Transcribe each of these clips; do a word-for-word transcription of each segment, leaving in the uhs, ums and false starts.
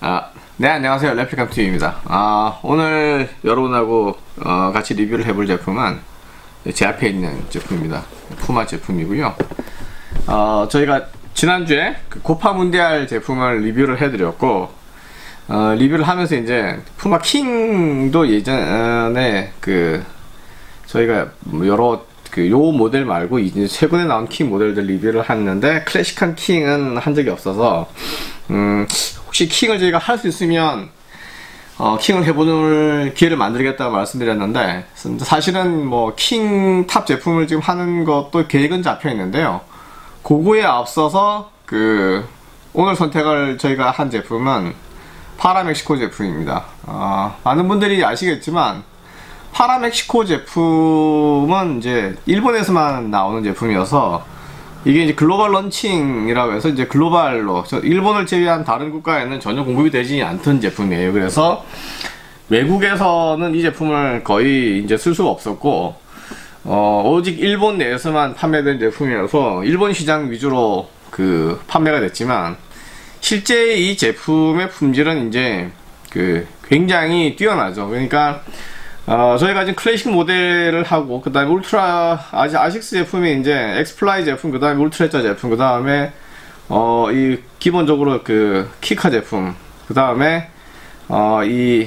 아, 네, 안녕하세요. 레플리칸투입니다. 아, 오늘 여러분하고 어, 같이 리뷰를 해볼 제품은 제 앞에 있는 제품입니다. 푸마 제품이고요. 어, 저희가 지난주에 그 고파 문디알 제품을 리뷰를 해드렸고, 어, 리뷰를 하면서 이제 푸마 킹도 예전에 그 저희가 여러 그 요 모델 말고 이제 최근에 나온 킹 모델들 리뷰를 했는데, 클래식한 킹은 한 적이 없어서 음, 혹시 킹을 저희가 할 수 있으면 어, 킹을 해보는 기회를 만들겠다고 말씀드렸는데, 사실은 뭐 킹 탑 제품을 지금 하는 것도 계획은 잡혀 있는데요. 그거에 앞서서 그 오늘 선택을 저희가 한 제품은 파라멕시코 제품입니다. 어, 많은 분들이 아시겠지만 파라멕시코 제품은 이제 일본에서만 나오는 제품이어서 이게 이제 글로벌 런칭이라고 해서 이제 글로벌로 일본을 제외한 다른 국가에는 전혀 공급이 되지 않던 제품이에요. 그래서 외국에서는 이 제품을 거의 이제 쓸 수가 없었고, 어, 오직 일본 내에서만 판매된 제품이어서 일본 시장 위주로 그 판매가 됐지만, 실제 이 제품의 품질은 이제 그 굉장히 뛰어나죠. 그러니까 어, 저희가 지금 클래식 모델을 하고, 그 다음에 울트라, 아시, 아식스 제품이 이제 엑스플라이 제품, 그 다음에 울트라자 제품, 그 다음에, 어, 이, 기본적으로 그, 키카 제품, 그 다음에, 어, 이,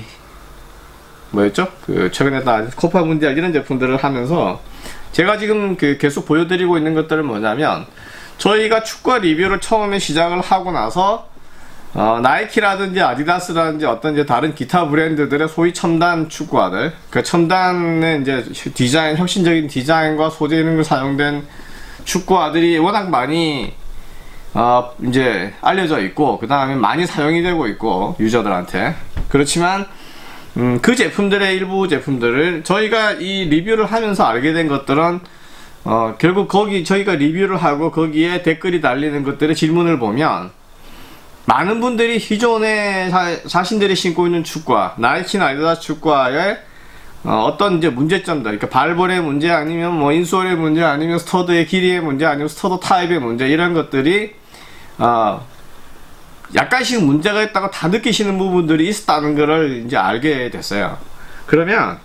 뭐였죠? 그, 최근에 다 코파 문디알 이런 제품들을 하면서, 제가 지금 그 계속 보여드리고 있는 것들은 뭐냐면, 저희가 축구 리뷰를 처음에 시작을 하고 나서, 어, 나이키라든지 아디다스라든지 어떤 이제 다른 기타 브랜드들의 소위 첨단 축구화들, 그 첨단의 이제 디자인, 혁신적인 디자인과 소재 이런 걸 사용된 축구화들이 워낙 많이 어, 이제 알려져 있고, 그 다음에 많이 사용이 되고 있고, 유저들한테. 그렇지만 음, 그 제품들의 일부 제품들을 저희가 이 리뷰를 하면서 알게 된 것들은 어, 결국 거기 저희가 리뷰를 하고 거기에 댓글이 달리는 것들의 질문을 보면, 많은 분들이 기존에 자, 자신들이 신고 있는 축구화, 나이키나 아디다스 축구화의 어, 어떤 이제 문제점들, 그러니까 발볼의 문제, 아니면 뭐 인솔의 문제, 아니면 스터드의 길이의 문제, 아니면 스터드 타입의 문제, 이런 것들이 어, 약간씩 문제가 있다고 다 느끼시는 부분들이 있었다는 것을 이제 알게 됐어요. 그러면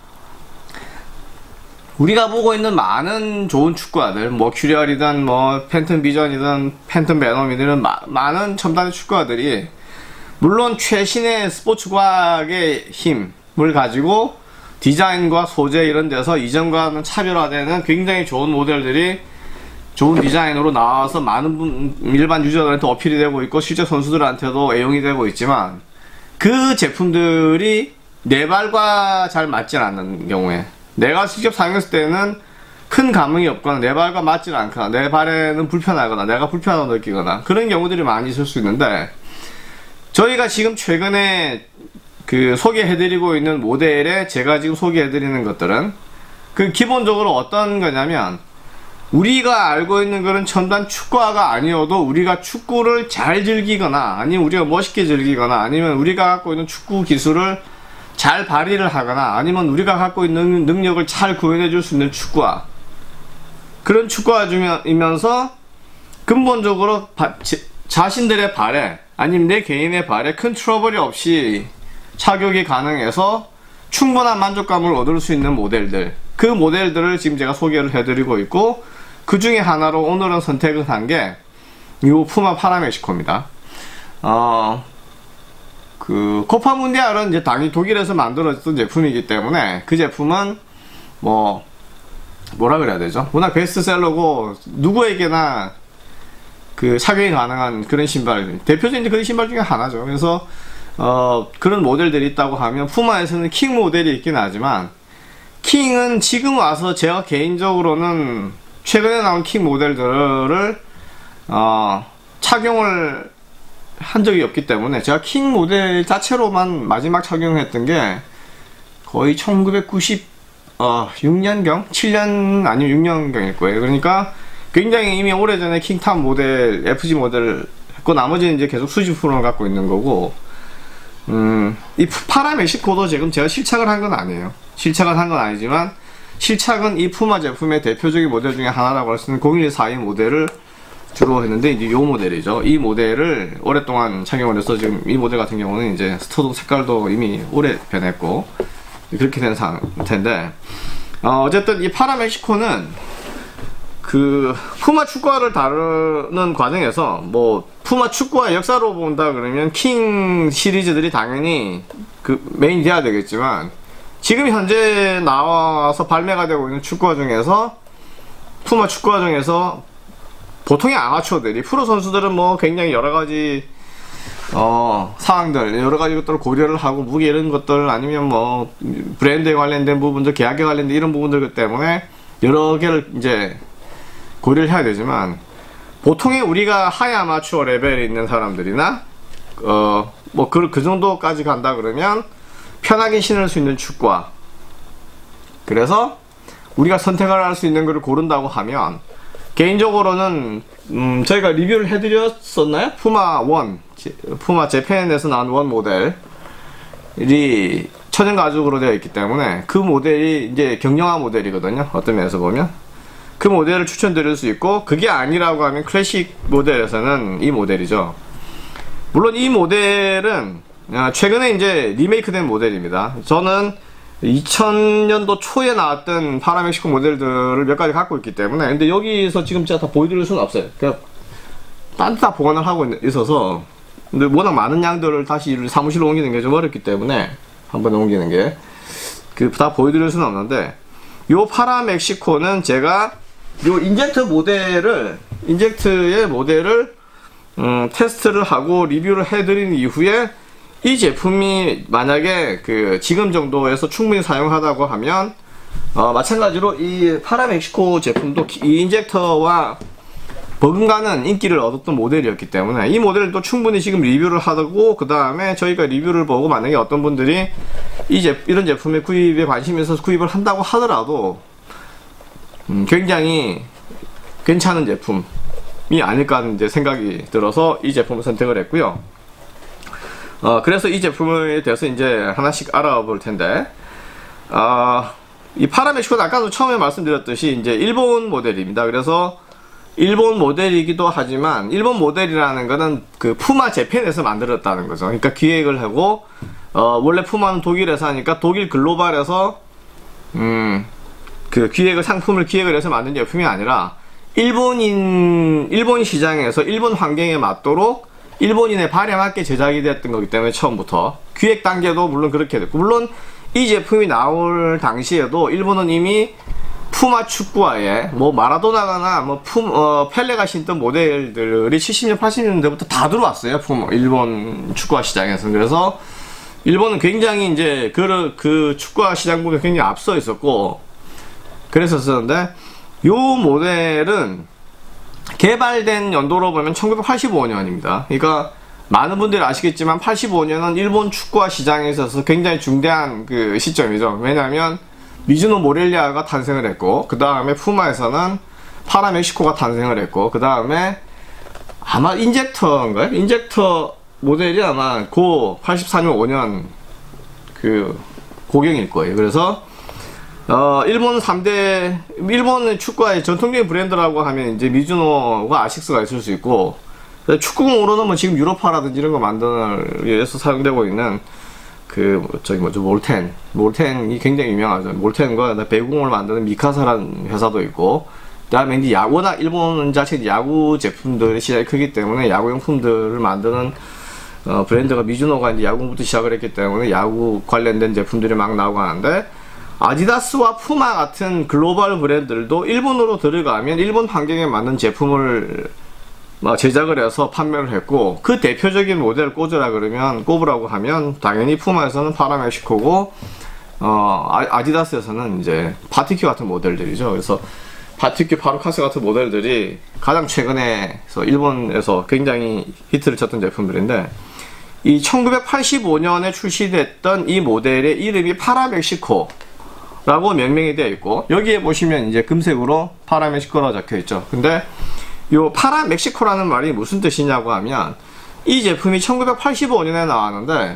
우리가 보고 있는 많은 좋은 축구화들, 뭐 큐리얼이든 뭐 팬텀 비전이든 팬텀 베놈이든 마, 많은 첨단의 축구화들이 물론 최신의 스포츠 과학의 힘을 가지고 디자인과 소재 이런 데서 이전과는 차별화되는 굉장히 좋은 모델들이 좋은 디자인으로 나와서 많은 분, 일반 유저들한테 어필이 되고 있고, 실제 선수들한테도 애용이 되고 있지만, 그 제품들이 내 발과 잘 맞지 않는 경우에, 내가 직접 사용했을 때는 큰 감흥이 없거나 내 발과 맞지 않거나 내 발에는 불편하거나 내가 불편하다고 느끼거나 그런 경우들이 많이 있을 수 있는데, 저희가 지금 최근에 그 소개해드리고 있는 모델에 제가 지금 소개해드리는 것들은 그 기본적으로 어떤 거냐면, 우리가 알고 있는 그런 첨단 축구화가 아니어도 우리가 축구를 잘 즐기거나, 아니면 우리가 멋있게 즐기거나, 아니면 우리가 갖고 있는 축구 기술을 잘 발휘를 하거나, 아니면 우리가 갖고 있는 능력을 잘 구현해 줄 수 있는 축구화, 그런 축구화이면서 근본적으로 바, 제, 자신들의 발에, 아니면 내 개인의 발에 큰 트러블이 없이 착용이 가능해서 충분한 만족감을 얻을 수 있는 모델들, 그 모델들을 지금 제가 소개를 해드리고 있고, 그 중에 하나로 오늘은 선택을 한 게 이 푸마 파라멕시코입니다. 어, 그 코파 문디알은 이제 당연히 독일에서 만들어졌던 제품이기 때문에 그 제품은 뭐 뭐라 그래야 되죠? 워낙 베스트셀러고 누구에게나 그 착용이 가능한 그런 신발, 대표적인 그런 신발 중에 하나죠. 그래서 어 그런 모델들이 있다고 하면, 푸마에서는 킹 모델이 있긴 하지만, 킹은 지금 와서 제가 개인적으로는 최근에 나온 킹 모델들을 어 착용을 한 적이 없기 때문에, 제가 킹 모델 자체로만 마지막 착용했던 게 거의 천구백구십육 년경? 칠 년 아니면 육 년경일 거예요. 그러니까 굉장히 이미 오래전에 킹탑 모델, 에프지 모델을 했고, 나머지는 이제 계속 수집품을 갖고 있는 거고, 음, 이 파라멕시코도 지금 제가 실착을 한 건 아니에요. 실착을 한 건 아니지만, 실착은 이 푸마 제품의 대표적인 모델 중에 하나라고 할 수 있는 공일사이 모델을 주로 했는데 이제 요 모델이죠. 이 모델을 오랫동안 착용을 해서 지금 이 모델 같은 경우는 이제 스터드 색깔도 이미 오래 변했고 그렇게 된 상태인데 어, 어쨌든 이 파라 멕시코는 그 푸마 축구화를 다루는 과정에서 뭐 푸마 축구화 역사로 본다 그러면 킹 시리즈들이 당연히 그 메인이 돼야 되겠지만 지금 현재 나와서 발매가 되고 있는 축구화 중에서 푸마 축구화 중에서 보통의 아마추어들이 프로 선수들은 뭐 굉장히 여러가지 어 상황들 여러가지 것들을 고려를 하고 무게 이런 것들 아니면 뭐 브랜드에 관련된 부분들 계약에 관련된 이런 부분들 때문에 여러 개를 이제 고려를 해야 되지만 보통의 우리가 하이 아마추어 레벨에 있는 사람들이나 어 뭐 그 그 정도까지 간다 그러면 편하게 신을 수 있는 축구화 그래서 우리가 선택을 할 수 있는 것을 고른다고 하면 개인적으로는 음 저희가 리뷰를 해드렸었나요? 푸마 원 푸마 재팬에서 나온 원 모델이 천연 가죽으로 되어 있기 때문에 그 모델이 이제 경량화 모델이거든요. 어떤 면에서 보면 그 모델을 추천드릴 수 있고 그게 아니라고 하면 클래식 모델에서는 이 모델이죠. 물론 이 모델은 최근에 이제 리메이크된 모델입니다. 저는 이천 년도 초에 나왔던 파라 멕시코 모델들을 몇 가지 갖고 있기 때문에 근데 여기서 지금 제가 다 보여드릴 수는 없어요. 그냥 딴 데 다 보관을 하고 있어서 근데 워낙 많은 양들을 다시 사무실로 옮기는 게 좀 어렵기 때문에 한 번에 옮기는 게 그 다 보여드릴 수는 없는데 요 파라 멕시코는 제가 요 인젝트 모델을 인젝트의 모델을 음, 테스트를 하고 리뷰를 해드린 이후에 이 제품이 만약에 그 지금 정도에서 충분히 사용하다고 하면 어, 마찬가지로 이 파라 멕시코 제품도 이 인젝터와 버금가는 인기를 얻었던 모델이었기 때문에 이 모델도 충분히 지금 리뷰를 하고 그 다음에 저희가 리뷰를 보고 만약에 어떤 분들이 이 제, 이런 제품의 구입에 관심이 있어서 구입을 한다고 하더라도 음, 굉장히 괜찮은 제품이 아닐까 하는 이제 생각이 들어서 이 제품을 선택을 했고요. 어, 그래서 이 제품에 대해서 이제 하나씩 알아볼 텐데, 어, 이 파라 멕시코는 아까도 처음에 말씀드렸듯이 이제 일본 모델입니다. 그래서 일본 모델이기도 하지만 일본 모델이라는 거는 그 푸마 재팬에서 만들었다는 거죠. 그러니까 기획을 하고 어, 원래 푸마는 독일에서 하니까 독일 글로벌에서 음, 그 기획을 상품을 기획을 해서 만든 제품이 아니라 일본인 일본 시장에서 일본 환경에 맞도록 일본인의 발에 맞게 제작이 됐던 거기 때문에 처음부터 기획 단계도 물론 그렇게 됐고 물론 이 제품이 나올 당시에도 일본은 이미 푸마 축구화에 뭐 마라도나가나 뭐 푸, 어, 펠레가 신던 모델들이 칠십 년 팔십 년대부터 다 들어왔어요. 푸마 일본 축구화 시장에서. 그래서 일본은 굉장히 이제 그, 그 축구화 시장 부분에 굉장히 앞서 있었고 그랬었는데 요 모델은 개발된 연도로 보면 천구백팔십오 년입니다. 그러니까 많은 분들이 아시겠지만 팔십오 년은 일본 축구화 시장에 있어서 굉장히 중대한 그 시점이죠. 왜냐하면 미즈노 모렐리아가 탄생을 했고 그 다음에 푸마에서는 파라 멕시코가 탄생을 했고 그 다음에 아마 인젝터인가요? 인젝터 모델이 아마 고 팔십사 년 오 년 그 고경일 거예요. 그래서 어, 일본 삼 대, 일본의 축구화의 전통적인 브랜드라고 하면 이제 미즈노가 아식스가 있을 수 있고, 축구공으로는 뭐 지금 유로파라든지 이런 거 만드는 위해서 사용되고 있는 그, 저기 뭐죠, 몰텐. 몰텐이 굉장히 유명하죠. 몰텐과 배구공을 만드는 미카사라는 회사도 있고, 그 다음에 이제 야, 워낙 일본 자체 야구 제품들의 시장이 크기 때문에 야구용품들을 만드는 어, 브랜드가 미즈노가 이제 야구부터 시작을 했기 때문에 야구 관련된 제품들이 막 나오고 하는데, 아디다스와 푸마 같은 글로벌 브랜드들도 일본으로 들어가면 일본 환경에 맞는 제품을 제작을 해서 판매를 했고 그 대표적인 모델을 꼽으라 그러면 꼽으라고 하면 당연히 푸마에서는 파라 멕시코고 어, 아디다스에서는 이제 파티큐 같은 모델들이죠. 그래서 파티큐 파루카스 같은 모델들이 가장 최근에 일본에서 굉장히 히트를 쳤던 제품들인데 이 천구백팔십오 년에 출시됐던 이 모델의 이름이 파라 멕시코 라고 명명이 되어 있고 여기에 보시면 이제 금색으로 파라 멕시코라고 적혀 있죠. 근데 요 파라 멕시코라는 말이 무슨 뜻이냐고 하면 이 제품이 천구백팔십오 년에 나왔는데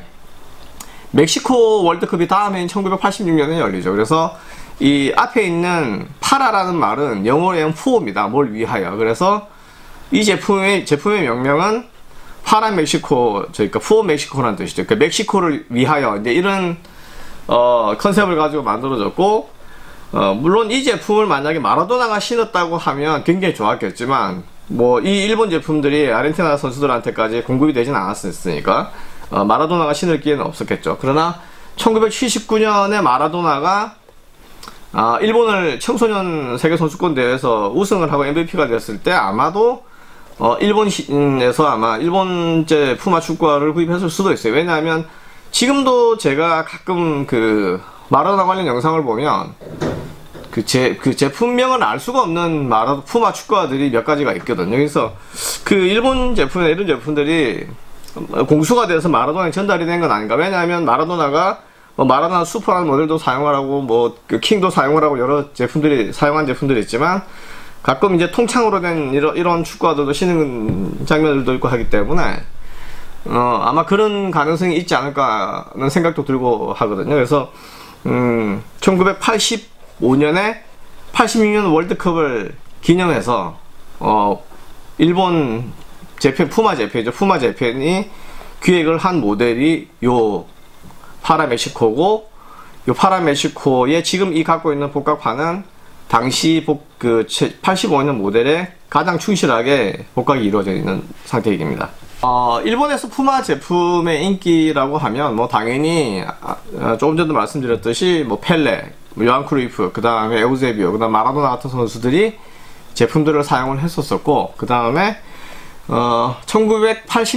멕시코 월드컵이 다음해인 천구백팔십육 년에 열리죠. 그래서 이 앞에 있는 파라라는 말은 영어로 하면 포입니다. 뭘 위하여. 그래서 이 제품의 제품의 명명은 파란 멕시코, 그러니까 푸어 멕시코라는 뜻이죠. 그러니까 멕시코를 위하여 이제 이런 어, 컨셉을 가지고 만들어졌고, 어, 물론 이 제품을 만약에 마라도나가 신었다고 하면 굉장히 좋았겠지만, 뭐 이 일본 제품들이 아르헨티나 선수들한테까지 공급이 되진 않았으니까 어, 마라도나가 신을 기회는 없었겠죠. 그러나 천구백칠십구 년에 마라도나가 아, 일본을 청소년 세계선수권 대회에서 우승을 하고 엠브이피가 됐을 때 아마도 어, 일본에서 아마 일본제 푸마 축구화를 구입했을 수도 있어요. 왜냐하면 지금도 제가 가끔 그 마라도나 관련 영상을 보면 그 제, 그 제품명을 알 수가 없는 마라, 푸마 축구화들이 몇 가지가 있거든요. 그래서 그 일본 제품이나 이런 제품들이 공수가 돼서 마라도나에 전달이 된 건 아닌가. 왜냐하면 마라도나가 뭐 마라도나 슈퍼라는 모델도 사용하라고 뭐 그 킹도 사용하라고 여러 제품들이 사용한 제품들이 있지만 가끔 이제 통창으로 된 이런, 이런 축구화들도 신는 장면들도 있고 하기 때문에 어, 아마 그런 가능성이 있지 않을까 하는 생각도 들고 하거든요. 그래서 음, 천구백팔십오 년에 팔십육 년 월드컵을 기념해서 어, 일본 재팬, 푸마 재팬이죠. 푸마 재팬이 기획을 한 모델이 요 파라 멕시코고, 요 파라 멕시코에 지금 이 갖고 있는 복각판은 당시 복, 그 팔십오 년 모델에 가장 충실하게 복각이 이루어져 있는 상태입니다. 어, 일본에서 푸마 제품의 인기라고 하면 뭐 당연히 아, 조금 전도 말씀드렸듯이 뭐 펠레, 뭐 요한 크루이프, 그 다음에 에우세비오, 그 다음 마라도나 같은 선수들이 제품들을 사용을 했었었고, 그 다음에 어, 천구백팔십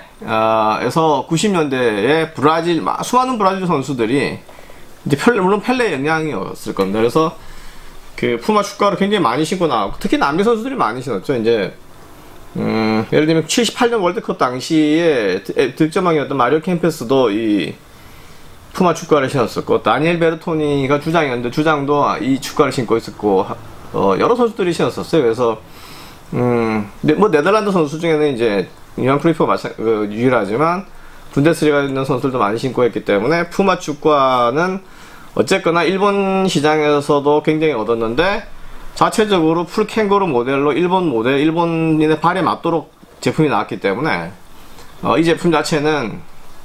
년대에서 구십 년대에 브라질, 수많은 브라질 선수들이 이제 펠레, 물론 펠레의 영향이었을 겁니다. 그래서 그 푸마 축구화를 굉장히 많이 신고 나왔고, 특히 남미 선수들이 많이 신었죠. 이제 음, 예를 들면 칠십팔 년 월드컵 당시에 득점왕이었던 마리오 캠페스도 이 푸마 축구화를 신었었고, 다니엘 베르토니가 주장이었는데 주장도 이 축구화를 신고 있었고, 어, 여러 선수들이 신었었어요. 그래서 음, 네, 뭐 네덜란드 선수 중에는 이제 요한 크루이프가 마찬 그, 유일하지만 분데스리가 있는 선수들도 많이 신고 했기 때문에 푸마 축구화는 어쨌거나 일본 시장에서도 굉장히 얻었는데, 자체적으로 풀 캥거루 모델로 일본 모델, 일본인의 발에 맞도록 제품이 나왔기 때문에 어, 이 제품 자체는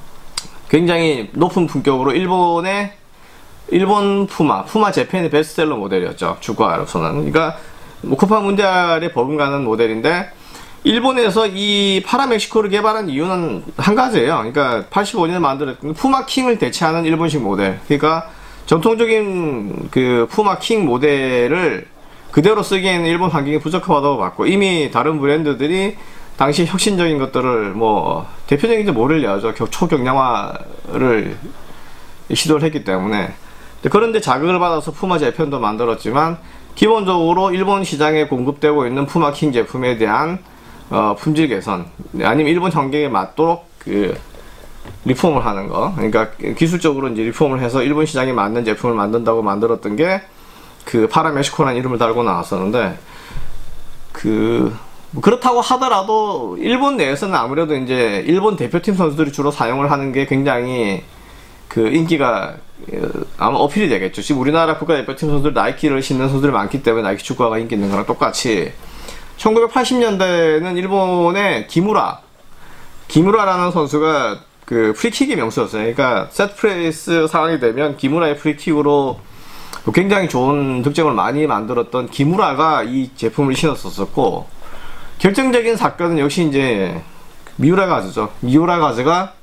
굉장히 높은 품격으로 일본의 일본 푸마, 푸마 재팬의 베스트셀러 모델이었죠. 축구화로서는. 그러니까 뭐 코파 문디알에 버금가는 모델인데, 일본에서 이 파라 멕시코를 개발한 이유는 한 가지예요. 그러니까 팔십오 년에 만들었던 푸마 킹을 대체하는 일본식 모델. 그러니까 전통적인 그 푸마 킹 모델을 그대로 쓰기에는 일본 환경이 부적합하다고 봤고, 이미 다른 브랜드들이 당시 혁신적인 것들을 뭐 대표적인 모델을 내야죠. 초경량화를 시도를 했기 때문에. 그런데 자극을 받아서 푸마 재팬도 만들었지만, 기본적으로 일본 시장에 공급되고 있는 푸마 킹 제품에 대한 어, 품질 개선, 아니면 일본 환경에 맞도록 그 리폼을 하는 거, 그러니까 기술적으로 이제 리폼을 해서 일본 시장에 맞는 제품을 만든다고 만들었던 게 그 파라 멕시코라는 이름을 달고 나왔었는데, 그 그렇다고 하더라도 일본 내에서는 아무래도 이제 일본 대표팀 선수들이 주로 사용을 하는 게 굉장히 그 인기가 아마 어필이 되겠죠. 지금 우리나라 국가대표팀 선수들 나이키를 신는 선수들이 많기 때문에 나이키 축구화가 인기 있는 거랑 똑같이 천구백팔십 년대에는 일본의 기무라 기무라라는 선수가 그 프리킥의 명수였어요. 그러니까 세트프레이스 상황이 되면 기무라의 프리킥으로 굉장히 좋은 득점을 많이 만들었던 기무라가 이 제품을 신었었고, 결정적인 사건은 역시 이제 미우라 가즈죠. 미우라 가즈가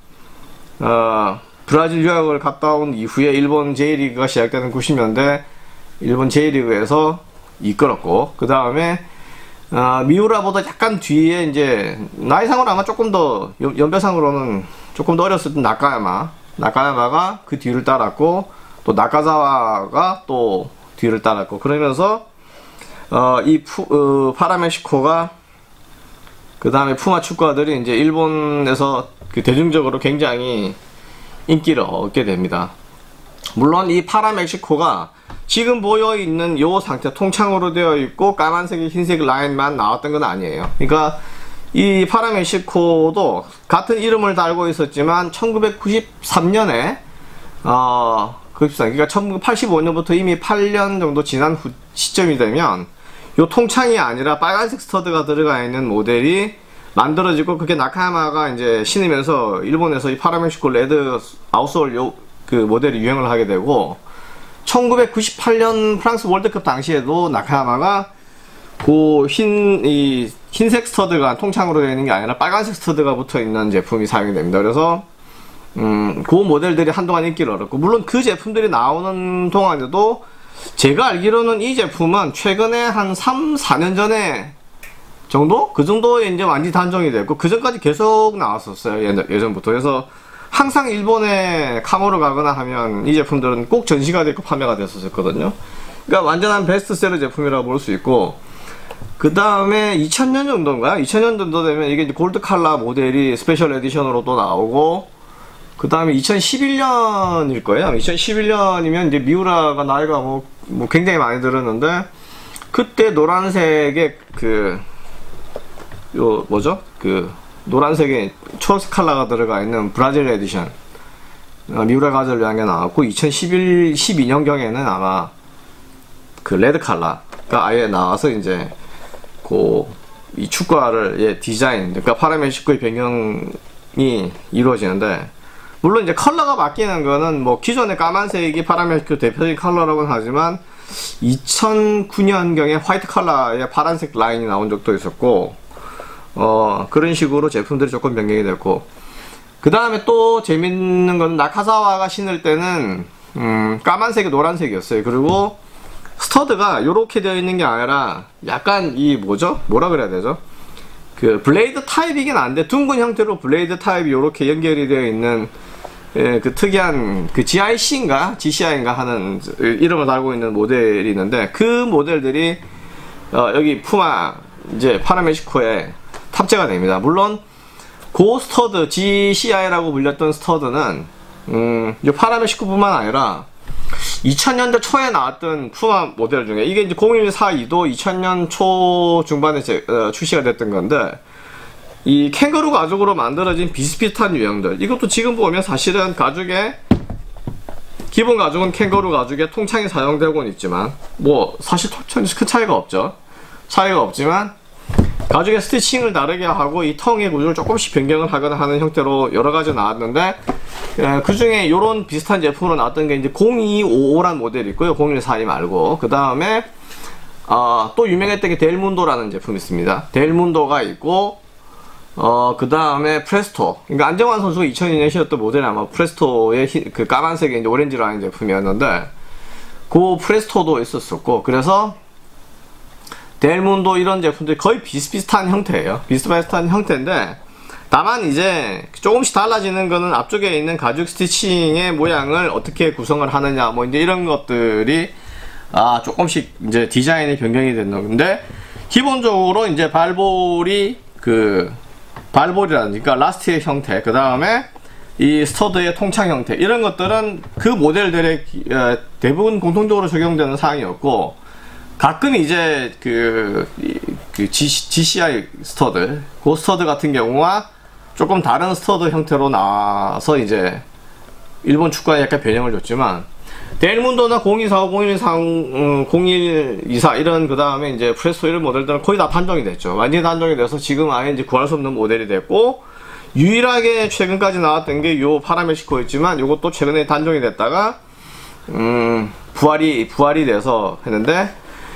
어, 브라질 유학을 갔다 온 이후에 일본 제이리그가 시작되는 구십 년대 일본 제이리그에서 이끌었고, 그 다음에 어, 미우라보다 약간 뒤에 이제 나이상으로 아마 조금 더 연배상으로는 조금 더 어렸을 때 나카야마 나카야마가 그 뒤를 따랐고, 또 나카자와가 또 뒤를 따랐고, 그러면서 어, 이 푸, 어, 파라 멕시코가 그 다음에 푸마 축구화들이 이제 일본에서 그 대중적으로 굉장히 인기를 얻게 됩니다. 물론 이 파라 멕시코가 지금 보여있는 요 상태, 통창으로 되어 있고 까만색 흰색 라인만 나왔던 건 아니에요. 그러니까 이 파라 멕시코도 같은 이름을 달고 있었지만 천구백구십삼 년에 어, 그러니까 천구백팔십오 년부터 이미 팔 년 정도 지난 후 시점이 되면 요 통창이 아니라 빨간색 스터드가 들어가 있는 모델이 만들어지고, 그게 나카야마가 이제 신으면서 일본에서 이 파라멕시코 레드 아웃솔 요 그 모델이 유행을 하게 되고, 천구백구십팔 년 프랑스 월드컵 당시에도 나카야마가 그 흰, 이 흰색 스터드가 통창으로 되어 있는 게 아니라 빨간색 스터드가 붙어 있는 제품이 사용이 됩니다. 그래서 음, 그 모델들이 한동안 인기를 얻었고, 물론 그 제품들이 나오는 동안에도 제가 알기로는 이 제품은 최근에 한 삼, 사 년 전에 정도? 그 정도에 이제 완전히 단종이 됐고, 그 전까지 계속 나왔었어요. 예, 예전부터. 그래서 항상 일본에 카모를 가거나 하면 이 제품들은 꼭 전시가 되고 판매가 됐었거든요. 그러니까 완전한 베스트셀러 제품이라고 볼 수 있고, 그 다음에 이천 년 정도인가요? 이천 년 정도 되면 이게 이제 골드 칼라 모델이 스페셜 에디션으로 또 나오고, 그 다음에 이천십일 년일 거예요. 이천십일 년이면 이제 미우라가 나이가 뭐, 뭐 굉장히 많이 들었는데, 그때 노란색의 그, 요, 뭐죠? 그, 노란색에 초록색 컬러가 들어가 있는 브라질 에디션. 어, 미우라 가젤을 위한 게 나왔고, 이천십일, 십이 년경에는 아마 그 레드 컬러가 아예 나와서 이제, 그, 이 축구화를, 예, 디자인, 그러니까 파라멕시코의 변경이 이루어지는데, 물론 이제 컬러가 바뀌는 거는 뭐 기존의 까만색이 파라멕시코 대표적인 컬러라고는 하지만, 이천구 년경에 화이트 컬러의 파란색 라인이 나온 적도 있었고, 어, 그런 식으로 제품들이 조금 변경이 됐고, 그 다음에 또 재밌는 건 나카사와가 신을 때는, 음, 까만색이 노란색이었어요. 그리고 스터드가 요렇게 되어 있는 게 아니라, 약간 이 뭐죠? 뭐라 그래야 되죠? 그 블레이드 타입이긴 한데, 둥근 형태로 블레이드 타입이 요렇게 연결이 되어 있는, 예, 그 특이한 그 지아이씨인가 지씨아이인가 하는 이름을 달고 있는 모델이 있는데, 그 모델들이 어, 여기 푸마 이제 파라멕시코에 탑재가 됩니다. 물론 고 스터드 지씨아이라고 불렸던 스터드는 음, 이 파라멕시코뿐만 아니라 이천 년대 초에 나왔던 푸마 모델 중에, 이게 이제 공일사이도 이천 년 초 중반에 제, 어, 출시가 됐던 건데, 이 캥거루 가죽으로 만들어진 비슷비슷한 유형들, 이것도 지금 보면 사실은 가죽에 기본 가죽은 캥거루 가죽에 통창이 사용되고는 있지만, 뭐 사실 큰 차이가 없죠. 차이가 없지만 가죽의 스티칭을 다르게 하고 이 텅의 구조를 조금씩 변경을 하거나 하는 형태로 여러 가지 나왔는데, 그 중에 이런 비슷한 제품으로 나왔던 게 이제 공이오오란 모델이 있고요. 공일사이 말고. 그 다음에 어, 또 유명했던 게 델문도라는 제품이 있습니다. 델문도가 있고, 어, 그 다음에 프레스토. 그러니까 안정환 선수가 이천이 년에 신었던 모델이 아마 프레스토의 히, 그 까만색의 이제 오렌지라는 제품이었는데, 그 프레스토도 있었었고, 그래서 델문도 이런 제품들이 거의 비슷비슷한 형태예요. 비슷비슷한 형태인데, 다만 이제 조금씩 달라지는 거는 앞쪽에 있는 가죽 스티칭의 모양을 어떻게 구성을 하느냐, 뭐 이제 이런 것들이 아 조금씩 이제 디자인이 변경이 되는 건데, 기본적으로 이제 발볼이 그 발볼이라든지 그러니까 라스트의 형태, 그 다음에 이 스터드의 통창 형태, 이런 것들은 그 모델들의 대부분 공통적으로 적용되는 사항이었고, 가끔 이제 그, 그 지씨아이 스터드, 그 스터드 같은 경우와 조금 다른 스터드 형태로 나와서 이제 일본 축구에 약간 변형을 줬지만, 델문도나 공이사오, 공일삼, 공일이사 이런 그 다음에 이제 프레스토 이런 모델들은 거의 다 단종이 됐죠. 완전히 단종이 돼서 지금 아예 이제 구할 수 없는 모델이 됐고, 유일하게 최근까지 나왔던 게 요 파라멕시코였지만, 요것도 최근에 단종이 됐다가 음 부활이 부활이 돼서 했는데,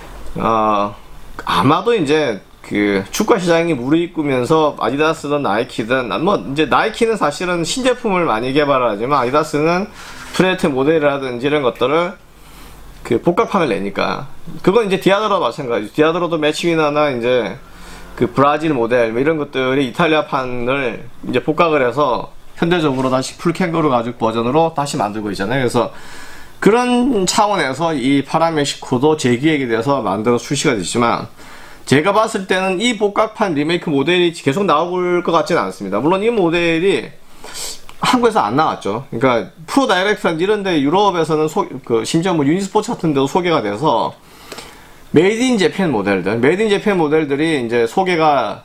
어 아마도 이제 그 축구 시장이 무르익으면서 아디다스든 나이키든, 뭐 이제 나이키는 사실은 신제품을 많이 개발하지만 아디다스는 프레트 모델이라든지 이런 것들을 그 복각판을 내니까, 그건 이제 디아드로도 마찬가지. 디아드로도 매치위너나 이제 그 브라질 모델 뭐 이런 것들이 이탈리아판을 이제 복각을 해서 현대적으로 다시 풀 캥거루 가죽 버전으로 다시 만들고 있잖아요. 그래서 그런 차원에서 이 파라멕시코도 재기획이 돼서 만들어 출시가 됐지만, 제가 봤을 때는 이 복각판 리메이크 모델이 계속 나올 것 같지는 않습니다. 물론 이 모델이 한국에서 안 나왔죠. 그러니까 프로 다이렉트라든지 이런데 유럽에서는 소, 그 심지어 뭐 유니스포츠 같은 데도 소개가 돼서 메이드 인 재팬 모델들, 메이드 인 재팬 모델들이 이제 소개가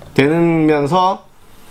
되면서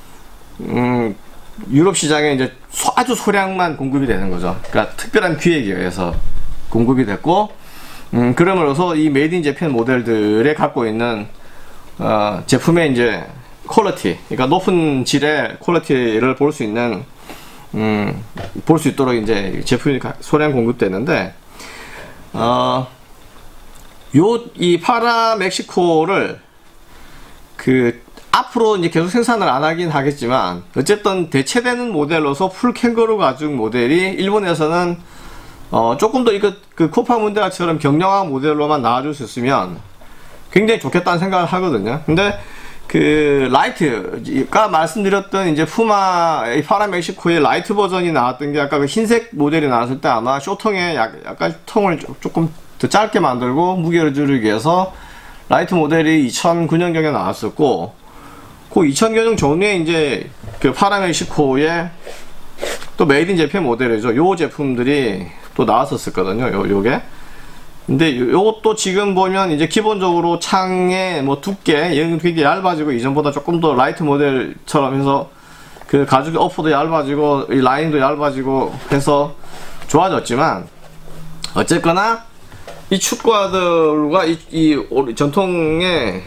음, 유럽 시장에 이제 아주 소량만 공급이 되는 거죠. 그러니까 특별한 기획에 의해서 공급이 됐고, 음, 그러므로서 이 메이드 인 재팬 모델들에 갖고 있는 어, 제품의 이제 퀄리티, 그러니까 높은 질의 퀄리티를 볼 수 있는 음, 볼 수 있도록 이제 제품이 소량 공급되는데, 어, 요, 이 파라 멕시코를 그 앞으로 이제 계속 생산을 안 하긴 하겠지만, 어쨌든 대체되는 모델로서 풀 캥거루 가죽 모델이 일본에서는 어, 조금 더 이거 그 코파 문대아처럼 경량화 모델로만 나와줄 수 있으면 굉장히 좋겠다는 생각을 하거든요. 근데 그 라이트가 말씀드렸던 이제 푸마 파라 멕시코의 라이트 버전이 나왔던 게 아까 그 흰색 모델이 나왔을 때 아마 쇼통에 약간 통을 조금 더 짧게 만들고 무게를 줄이기 위해서 라이트 모델이 이천구 년경에 나왔었고, 그 이천 년경 전에 이제 그 파라 멕시코의 또 메이드 인 재팬 모델이죠. 요 제품들이 또 나왔었거든요. 요, 요게. 근데 요것도 지금 보면 이제 기본적으로 창의 뭐 두께, 얘는 굉장히 얇아지고 이전보다 조금 더 라이트 모델처럼 해서 그 가죽의 어퍼도 얇아지고 이 라인도 얇아지고 해서 좋아졌지만, 어쨌거나 이 축구화들과 이, 이 전통의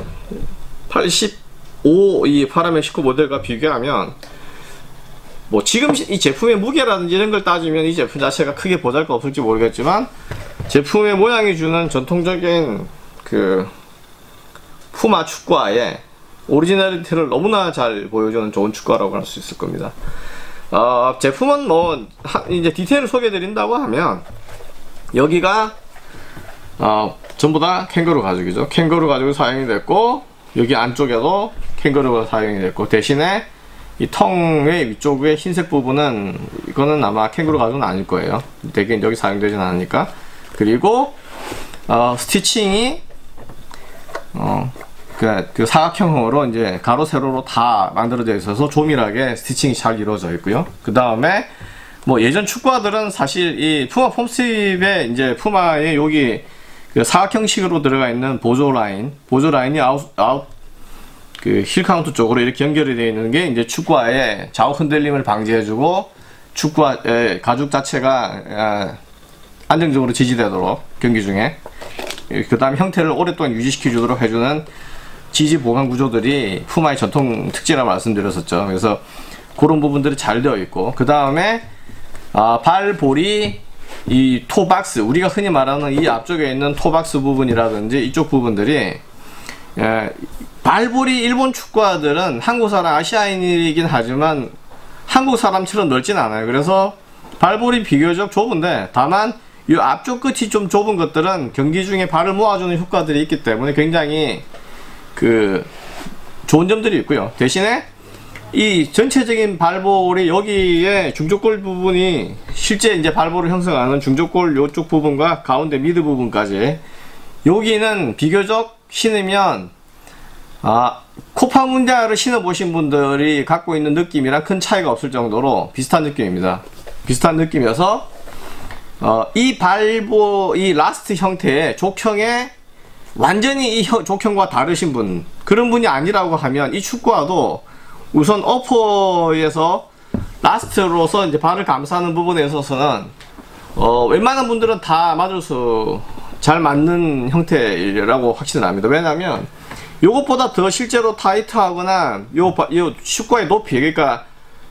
팔십오 이 파라 멕시코 모델과 비교하면 뭐 지금 이 제품의 무게라든지 이런 걸 따지면 이 제품 자체가 크게 보잘것없을지 모르겠지만, 제품의 모양이 주는 전통적인 그 푸마 축구화의 오리지널리티를 너무나 잘 보여주는 좋은 축구화라고 할 수 있을 겁니다. 어, 제품은 뭐 하, 이제 디테일을 소개해 드린다고 하면, 여기가 어, 전부 다 캥거루 가죽이죠. 캥거루 가죽이 사용이 됐고, 여기 안쪽에도 캥거루가 사용이 됐고, 대신에 이 통의 위쪽의 흰색 부분은 이거는 아마 캥거루 가죽은 아닐 거예요. 대개 여기 사용되진 않으니까. 그리고 어, 스티칭이 어, 그, 그 사각형으로 이제 가로 세로로 다 만들어져 있어서 조밀하게 스티칭이 잘 이루어져 있고요. 그 다음에 뭐 예전 축구화들은 사실 이 푸마 폼스입에 이제 푸마의 여기 그 사각형식으로 들어가 있는 보조 라인, 보조 라인이 아웃 아웃 그 힐 카운트 쪽으로 이렇게 연결이 되어 있는 게 이제 축구화의 좌우 흔들림을 방지해주고 축구화의 가죽 자체가 안정적으로 지지되도록 경기 중에, 그 다음 형태를 오랫동안 유지시켜주도록 해주는 지지 보강 구조들이 푸마의 전통 특징이라고 말씀드렸었죠. 그래서 그런 부분들이 잘 되어 있고, 그 다음에 아, 발볼이 이 토박스, 우리가 흔히 말하는 이 앞쪽에 있는 토박스 부분이라든지 이쪽 부분들이 예, 발볼이 일본 축구화들은 한국 사람 아시아인이긴 하지만 한국 사람처럼 넓진 않아요. 그래서 발볼이 비교적 좁은데, 다만 이 앞쪽 끝이 좀 좁은 것들은 경기 중에 발을 모아주는 효과들이 있기 때문에 굉장히 그 좋은 점들이 있고요. 대신에 이 전체적인 발볼이 여기에 중족골 부분이 실제 이제 발볼을 형성하는 중족골 요쪽 부분과 가운데 미드 부분까지, 여기는 비교적 신으면 아, 코파 문디아를 신어보신 분들이 갖고 있는 느낌이랑 큰 차이가 없을 정도로 비슷한 느낌입니다. 비슷한 느낌이어서 어, 이 발보, 이 라스트 형태의 족형의 완전히 이 족형과 다르신 분, 그런 분이 아니라고 하면 이 축구화도 우선 어퍼에서 라스트로서 이제 발을 감싸는 부분에 있어서는 어, 웬만한 분들은 다 맞을 수 잘 맞는 형태라고 확신을 합니다. 왜냐면 요것보다 더 실제로 타이트하거나 요, 요 축구화의 높이, 그러니까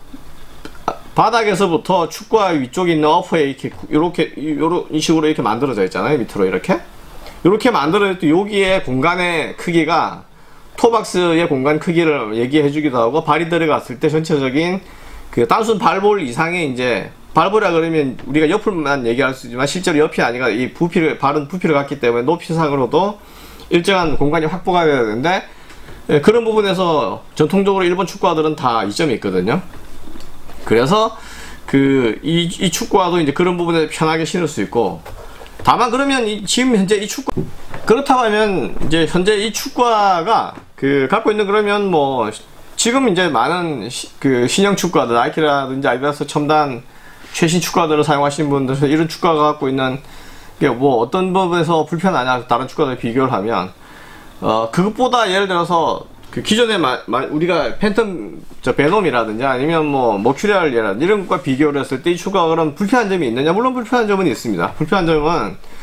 바닥에서부터 축구화 위쪽에 있는 어퍼에 이렇게 요렇게 요런 식으로 이렇게 만들어져 있잖아요. 밑으로 이렇게 이렇게 만들어질 때 여기에 공간의 크기가 토박스의 공간 크기를 얘기해 주기도 하고, 발이 들어갔을 때 전체적인 그 단순 발볼 이상의 이제 발볼이라 그러면 우리가 옆을만 얘기할 수 있지만 실제로 옆이 아니라 이 부피를, 발은 부피를 갖기 때문에 높이상으로도 일정한 공간이 확보가 되어야 되는데, 예, 그런 부분에서 전통적으로 일본 축구화들은 다 이점이 있거든요. 그래서 그 이 이 축구화도 이제 그런 부분에 편하게 신을 수 있고, 다만 그러면 이, 지금 현재 이 축구 그렇다고 하면 이제 현재 이 축구화가 그 갖고 있는, 그러면 뭐 지금 이제 많은 시, 그 신형 축구화들, 나이키라든지 아디다스 첨단 최신 축구화들을 사용하시는 분들, 이런 축구화가 갖고 있는 게 뭐 어떤 부분에서 불편하냐, 다른 축구화들 비교를 하면 어 그것보다 예를 들어서 그 기존에 마, 마, 우리가 팬텀 저 베놈이라든지 아니면 뭐 머큐리알이라든지 이런 것과 비교를 했을 때 이 축구화가 그런 불편한 점이 있느냐? 물론 불편한 점은 있습니다. 불편한 점은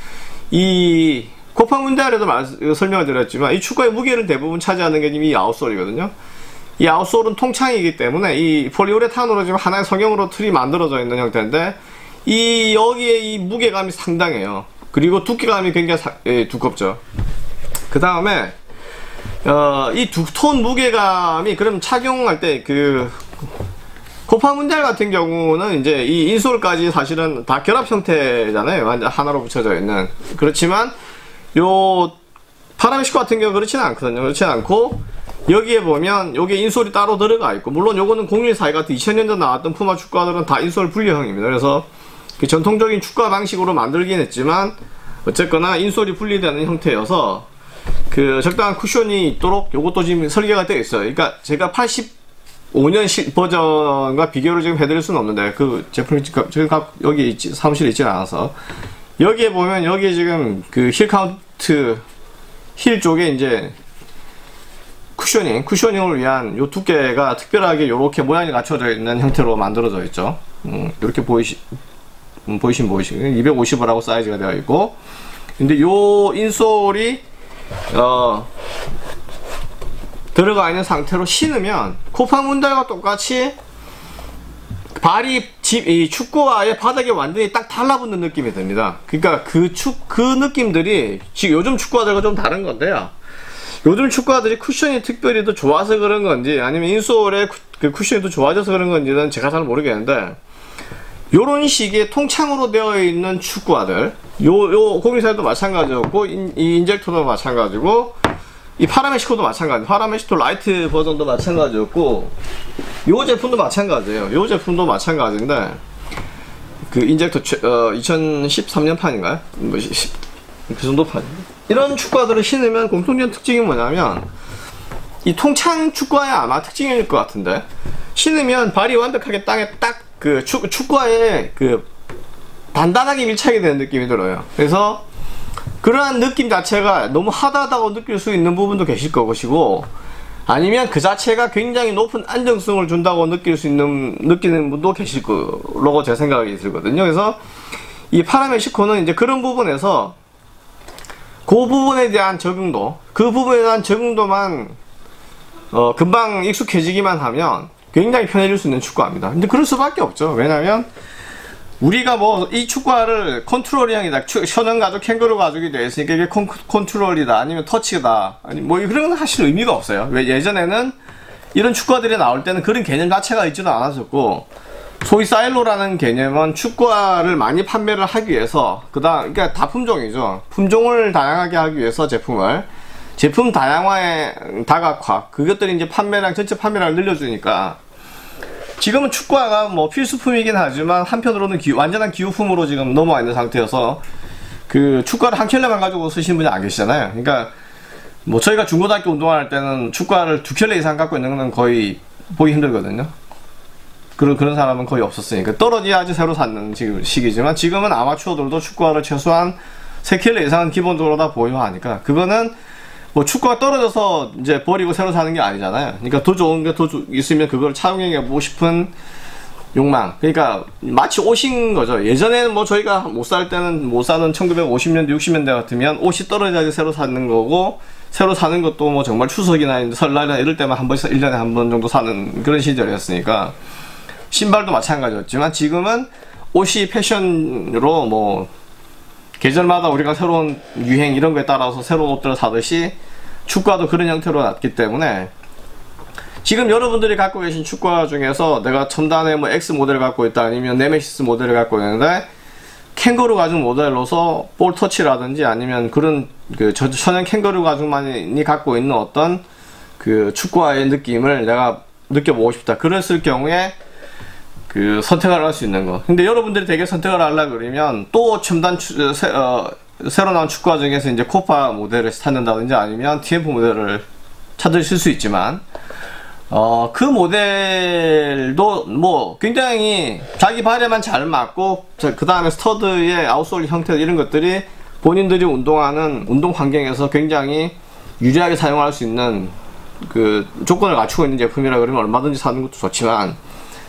이 코파 문디알에도 말, 설명을 드렸지만 이 축구의 무게를 대부분 차지하는 게 이 아웃솔이거든요. 이 아웃솔은 통창이기 때문에 이 폴리우레탄으로 지금 하나의 성형으로 틀이 만들어져 있는 형태인데 이 여기에 이 무게감이 상당해요. 그리고 두께감이 굉장히 사, 예, 두껍죠. 그 다음에 어, 이 두 톤 무게감이 그럼 착용할 때 그 코파 문디알 같은 경우는 이제 이 인솔까지 사실은 다 결합 형태잖아요. 완전 하나로 붙여져 있는. 그렇지만 요 파라메시코 같은 경우 그렇지는 않거든요. 그렇지 않고 여기에 보면 여기에 인솔이 따로 들어가 있고, 물론 요거는 공일사이 같은 이천 년대 나왔던 푸마 축구화들은 다 인솔 분리형입니다. 그래서 그 전통적인 축구화 방식으로 만들긴 했지만 어쨌거나 인솔이 분리되는 형태여서 그 적당한 쿠션이 있도록 요것도 지금 설계가 되어 있어요. 그러니까 제가 팔십오 년 버전과 비교를 지금 해드릴 수는 없는데 그 제품이 지금 여기 있지, 사무실에 있지 않아서 여기에 보면 여기 지금 그 힐 카운트 힐 쪽에 이제 쿠셔닝, 쿠셔닝을 위한 요 두께가 특별하게 요렇게 모양이 갖춰져 있는 형태로 만들어져 있죠. 음, 이렇게 보이시, 음, 보이신 보이시, 이백오십이라고 사이즈가 되어 있고, 근데 요 인솔이 어, 들어가 있는 상태로 신으면 코파 문디알과 똑같이 발이 집, 이 축구화의 바닥에 완전히 딱 달라붙는 느낌이 듭니다. 그러니까 그 축, 그 느낌들이 지금 요즘 축구화들과 좀 다른 건데요. 요즘 축구화들이 쿠션이 특별히 더 좋아서 그런 건지 아니면 인솔의 쿠, 그 쿠션이 더 좋아져서 그런 건지는 제가 잘 모르겠는데, 요런 식의 통창으로 되어 있는 축구화들, 요, 요 공유사도 마찬가지였고, 인, 이 인젝터도 마찬가지고, 이 파라메시코도 마찬가지, 파라메시코 라이트 버전도 마찬가지였고, 요 제품도 마찬가지예요. 요 제품도 마찬가지인데, 그 인젝터 어, 이천십삼 년 판인가요? 뭐 그 정도 판. 이런 축구화들을 신으면 공통적인 특징이 뭐냐면, 이 통창 축구화의 아마 특징일 것 같은데, 신으면 발이 완벽하게 땅에 딱 그 축구화에 그 단단하게 밀착이 되는 느낌이 들어요. 그래서 그러한 느낌 자체가 너무 하다하다고 느낄 수 있는 부분도 계실 것이고, 아니면 그 자체가 굉장히 높은 안정성을 준다고 느낄 수 있는, 느끼는 분도 계실 거라고 제 생각이 들거든요. 그래서 이 파라메시코는 이제 그런 부분에서 그 부분에 대한 적응도, 그 부분에 대한 적응도만 어, 금방 익숙해지기만 하면 굉장히 편해질 수 있는 축구화입니다. 근데 그럴 수밖에 없죠. 왜냐면 우리가 뭐 이 축구화를 컨트롤형이다, 현행 가죽, 캥거루 가죽이 되어 있으니까 이게 컨, 컨트롤이다, 아니면 터치다, 아니 뭐 그런 건 사실 의미가 없어요. 왜 예전에는 이런 축구화들이 나올 때는 그런 개념 자체가 있지도 않았었고, 소위 사일로라는 개념은 축구화를 많이 판매를 하기 위해서, 그다음 그러니까 다 품종이죠. 품종을 다양하게 하기 위해서 제품을 제품 다양화의 다각화, 그것들이 이제 판매량, 전체 판매량을 늘려주니까 지금은 축구화가 뭐 필수품이긴 하지만 한편으로는 기, 완전한 기호품으로 지금 넘어와 있는 상태여서 그 축구화를 한 켤레만 가지고 쓰시는 분이 안 계시잖아요. 그러니까 뭐 저희가 중고등학교 운동할 때는 축구화를 두 켤레 이상 갖고 있는 건 거의 보기 힘들거든요. 그런 그런 사람은 거의 없었으니까 떨어져야지 새로 샀는 지금 시기지만, 지금은 아마추어들도 축구화를 최소한 세 켤레 이상은 기본적으로 다 보유하니까 그거는 뭐 축구가 떨어져서 이제 버리고 새로 사는 게 아니잖아요. 그러니까 더 좋은 게 더 있으면 그걸 착용해보고 싶은 욕망. 그러니까 마치 옷인 거죠. 예전에는 뭐 저희가 못 살 때는, 못 사는 천구백오십 년대, 육십 년대 같으면 옷이 떨어져야지 새로 사는 거고, 새로 사는 것도 뭐 정말 추석이나 설날이나 이럴 때만 한 번씩, 일 년에 한 번 정도 사는 그런 시절이었으니까, 신발도 마찬가지였지만 지금은 옷이 패션으로 뭐 계절마다 우리가 새로운 유행 이런 거에 따라서 새로운 옷들을 사듯이 축구화도 그런 형태로 났기 때문에, 지금 여러분들이 갖고 계신 축구화 중에서 내가 첨단의 뭐 X 모델을 갖고 있다, 아니면 네메시스 모델을 갖고 있는데 캥거루 가죽 모델로서 볼 터치라든지 아니면 그런 그 천연 캥거루 가죽만이 갖고 있는 어떤 그 축구화의 느낌을 내가 느껴보고 싶다, 그랬을 경우에 그 선택을 할 수 있는 거. 근데 여러분들이 되게 선택을 하려고 그러면 또 첨단 추, 새, 어, 새로 나온 축구화 중에서 이제 코파 모델을 찾는다든지 아니면 티에프 모델을 찾으실 수 있지만, 어, 그 모델도 뭐 굉장히 자기 발에만 잘 맞고, 그 다음에 스터드의 아웃솔 형태 이런 것들이 본인들이 운동하는 운동 환경에서 굉장히 유리하게 사용할 수 있는 그 조건을 갖추고 있는 제품이라 그러면 얼마든지 사는 것도 좋지만,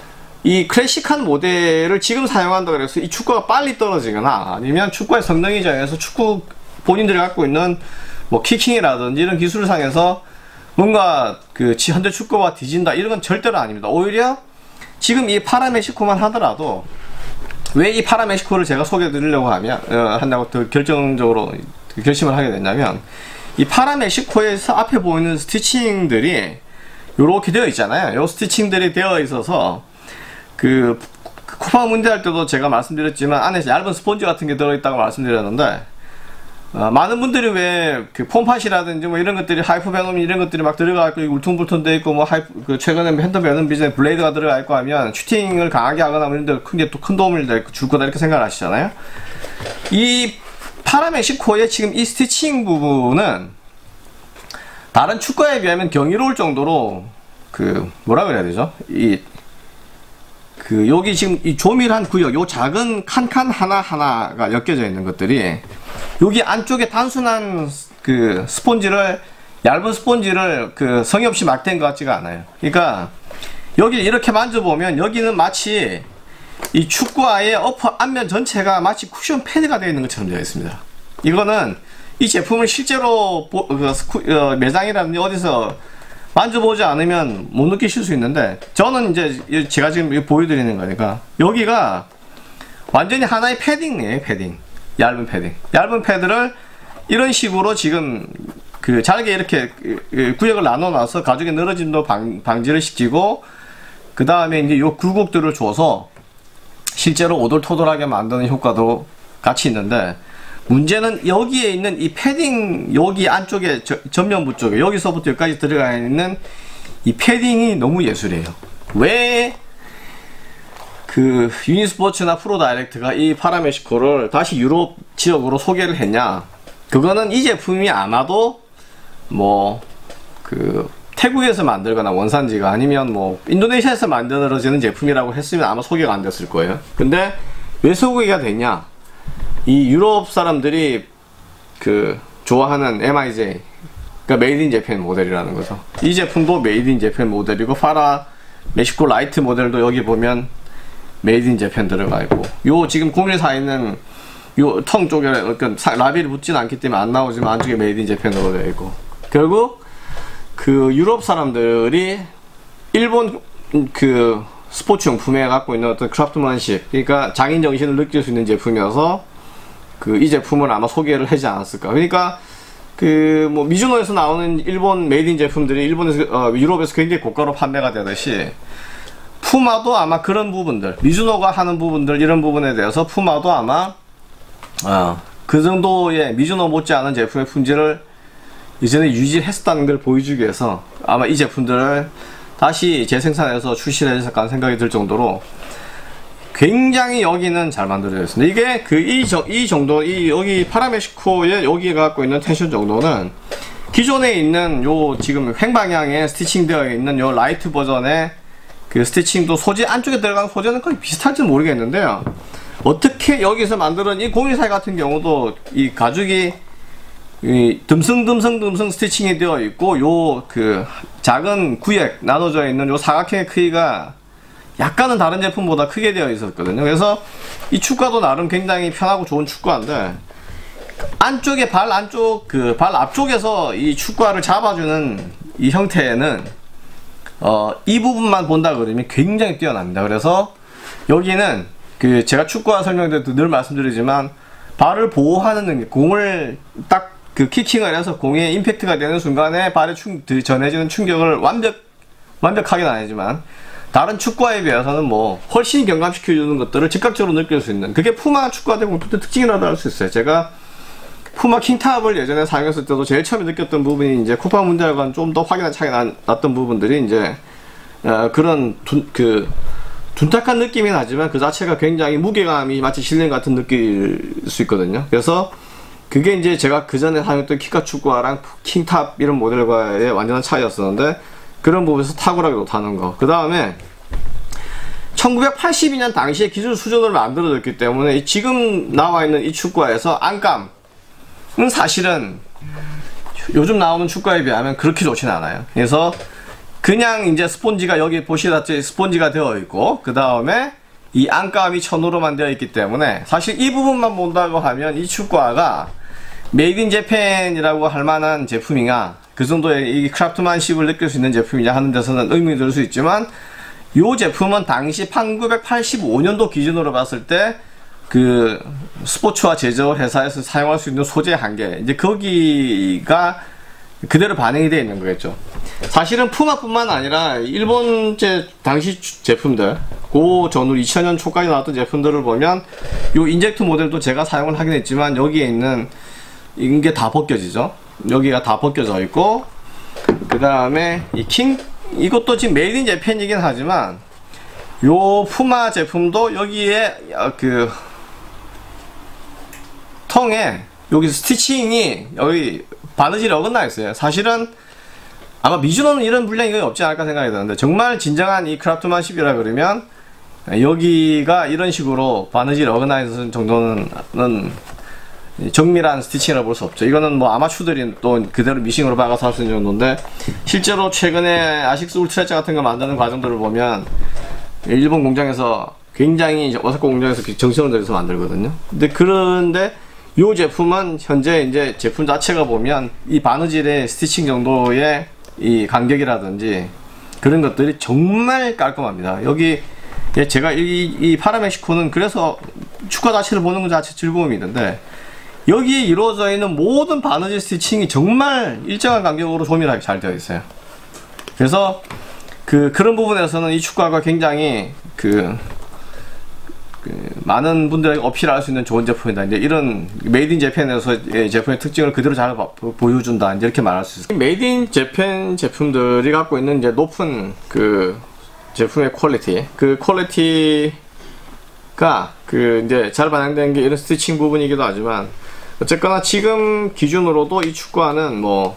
이 클래식한 모델을 지금 사용한다 그래서 이 축구가 빨리 떨어지거나 아니면 축구의 성능이 저해서 축구 본인들이 갖고 있는 뭐 키킹이라든지 이런 기술상에서 뭔가 그 현대 축구와 뒤진다 이런 건 절대로 아닙니다. 오히려 지금 이 파라멕시코만 하더라도 왜 이 파라멕시코를 제가 소개해 드리려고 하면 어, 한다고 더 결정적으로 결심을 하게 됐냐면 이 파라멕시코에서 앞에 보이는 스티칭들이 요렇게 되어 있잖아요. 요 스티칭들이 되어 있어서 그 쿠팡 문제할 때도 제가 말씀드렸지만 안에 얇은 스폰지 같은 게 들어있다고 말씀드렸는데 어, 많은 분들이 왜 그 폼팟이라든지 뭐 이런 것들이 하이프 베놈 이런 것들이 막 들어가 있고 울퉁불퉁 돼 있고 뭐 하이프 그 최근에 핸드 베놈 비전에 블레이드가 들어가 있고 하면 슈팅을 강하게 하거나 뭐 이런 데 큰 게 또 큰 도움을 줄 거다 이렇게 생각을 하시잖아요. 이 파라멕시코의 지금 이 스티칭 부분은 다른 축구에 비하면 경이로울 정도로 그 뭐라 그래야 되죠? 이 그 여기 지금 이 조밀한 구역, 요 작은 칸칸 하나 하나가 엮여져 있는 것들이 여기 안쪽에 단순한 그 스폰지를 얇은 스폰지를 그 성의 없이 막댄 것 같지가 않아요. 그러니까 여기 이렇게 만져보면 여기는 마치 이 축구화의 어퍼 앞면 전체가 마치 쿠션 패드가 되어 있는 것처럼 되어 있습니다. 이거는 이 제품을 실제로 보, 그 스쿠, 어, 매장이라든지 어디서 만져보지 않으면 못 느끼실 수 있는데 저는 이제 제가 지금 보여드리는 거니까 여기가 완전히 하나의 패딩이에요. 패딩, 얇은 패딩, 얇은 패드를 이런 식으로 지금 그 잘게 이렇게 구역을 나눠놔서 가죽의 늘어짐도 방, 방지를 시키고 그 다음에 이제 요 굴곡들을 줘서 실제로 오돌토돌하게 만드는 효과도 같이 있는데 문제는 여기에 있는 이 패딩 여기 안쪽에 저, 전면부 쪽에 여기서부터 여기까지 들어가 있는 이 패딩이 너무 예술이에요. 왜 그 유니스포츠나 프로다이렉트가 이 파라멕시코를 다시 유럽 지역으로 소개를 했냐? 그거는 이 제품이 아마도 뭐 그 태국에서 만들거나 원산지가 아니면 뭐 인도네시아에서 만들어지는 제품이라고 했으면 아마 소개가 안 됐을 거예요. 근데 왜 소개가 됐냐? 이 유럽 사람들이 그 좋아하는 엠아이제이, 그러니까 메이드 인 재팬 모델이라는 거죠. 이 제품도 메이드 인 재팬 모델이고 파라 멕시코 라이트 모델도 여기 보면 메이드 인 재팬 들어가 있고 요 지금 공일사에 있는 요 텅 쪽에 그러니까 라벨이 붙지는 않기 때문에 안 나오지만 안쪽에 메이드 인 재팬으로 되어 있고 결국 그 유럽 사람들이 일본 그 스포츠 용품에 갖고 있는 어떤 크라프트만십, 그러니까 장인 정신을 느낄 수 있는 제품이어서 그 이 제품을 아마 소개를 하지 않았을까. 그러니까 그 뭐 미즈노에서 나오는 일본 메이드인 제품들이 일본에서 어, 유럽에서 굉장히 고가로 판매가 되듯이 푸마도 아마 그런 부분들, 미즈노가 하는 부분들 이런 부분에 대해서 푸마도 아마 어, 그 정도의 미즈노 못지않은 제품의 품질을 이전에 유지했었다는 걸 보여주기 위해서 아마 이 제품들을 다시 재생산해서 출시를 했을까 하는 생각이 들 정도로 굉장히 여기는 잘 만들어져 있습니다. 이게 그 이 이 정도 이 여기 파라멕시코에 여기 갖고 있는 텐션 정도는 기존에 있는 요 지금 횡방향에 스티칭 되어 있는 요 라이트 버전의 그 스티칭도 소재 안쪽에 들어간 소재는 거의 비슷할지 모르겠는데요. 어떻게 여기서 만드는 이 공일사 같은 경우도 이 가죽이 이 듬성듬성듬성 스티칭이 되어 있고 요 그 작은 구역 나눠져 있는 요 사각형의 크기가 약간은 다른 제품보다 크게 되어 있었거든요. 그래서 이 축구화도 나름 굉장히 편하고 좋은 축구화인데 안쪽에 발 안쪽 그 발 앞쪽에서 이 축구화를 잡아주는 이 형태는 어 이 부분만 본다 그러면 굉장히 뛰어납니다. 그래서 여기는 그 제가 축구화 설명될 때 늘 말씀드리지만 발을 보호하는 능력, 공을 딱 그 키킹을 해서 공에 임팩트가 되는 순간에 발에 충, 전해지는 충격을 완벽 완벽하게는 아니지만 다른 축구화에 비해서는 뭐 훨씬 경감시켜주는 것들을 즉각적으로 느낄 수 있는, 그게 푸마 축구화의 공통된 특징이라고 할 수 있어요. 제가 푸마 킹탑을 예전에 사용했을 때도 제일 처음에 느꼈던 부분이 이제 쿠팡 문제와는 좀 더 확연한 차이가 났던 부분들이 이제 어, 그런 둔, 그 둔탁한 느낌이 나지만 그 자체가 굉장히 무게감이 마치 실내 같은 느낄 수 있거든요. 그래서 그게 이제 제가 그 전에 사용했던 키카 축구화랑 킹탑 이런 모델과의 완전한 차이였었는데 그런 부분에서 탁월하게 못하는 거. 그 다음에 천구백팔십이 년 당시에 기술 수준으로 만들어졌기 때문에 지금 나와 있는 이 축구화에서 안감은 사실은 요즘 나오는 축구화에 비하면 그렇게 좋지는 않아요. 그래서 그냥 이제 스폰지가 여기 보시다시피 스폰지가 되어 있고, 그 다음에 이 안감이 천으로만 되어 있기 때문에 사실 이 부분만 본다고 하면 이 축구화가 메이드 인 재팬이라고 할 만한 제품이냐, 그 정도의 이 크래프트만십을 느낄 수 있는 제품이냐 하는 데서는 의문이 들 수 있지만, 이 제품은 당시 천구백팔십오 년도 기준으로 봤을 때 그 스포츠화 제조 회사에서 사용할 수 있는 소재 한계, 이제 거기가 그대로 반영이 되어 있는 거겠죠. 사실은 푸마뿐만 아니라 일본 제 당시 제품들, 그 전후 이천 년 초까지 나왔던 제품들을 보면 요 인젝트 모델도 제가 사용을 하긴 했지만 여기에 있는 이게 다 벗겨지죠. 여기가 다 벗겨져 있고, 그 다음에 이 킹, 이것도 지금 메이드 인 재팬이긴 하지만 요 푸마 제품도 여기에 그 텅에 여기 스티칭이 여기 바느질이 어긋나 있어요. 사실은 아마 미주노는 이런 물량이 거의 없지 않을까 생각이 드는데, 정말 진정한 이 크래프트만십이라 그러면 여기가 이런 식으로 바느질이 어긋나 있는 정도는 정밀한 스티칭이라고 볼 수 없죠. 이거는 뭐 아마추어들이 또 그대로 미싱으로 박아서 할 수 있는 정도인데, 실제로 최근에 아식스 울트라자 같은 거 만드는 과정들을 보면 일본 공장에서 굉장히 오사카 공장에서 정성을 들여서 만들거든요. 근데 그런데 이 제품은 현재 이제 제품 자체가 보면 이 바느질의 스티칭 정도의 이 간격이라든지 그런 것들이 정말 깔끔합니다. 여기 제가 이, 이 파라멕시코는 그래서 축구 자체를 보는 것 자체 즐거움이 있는데, 여기에 이루어져 있는 모든 바느질 스티칭이 정말 일정한 간격으로 조밀하게 잘 되어 있어요. 그래서 그 그런 부분에서는 이 축구화가 굉장히 그 그 많은 분들에게 어필할 수 있는 좋은 제품이다. 이제 이런 메이드 인 재팬에서 제품의 특징을 그대로 잘 보여준다. 이제 이렇게 말할 수 있어요. 메이드 인 재팬 제품들이 갖고 있는 이제 높은 그 제품의 퀄리티, 그 퀄리티가 그 이제 잘 반영된 게 이런 스티칭 부분이기도 하지만, 어쨌거나 지금 기준으로도 이 축구화는 뭐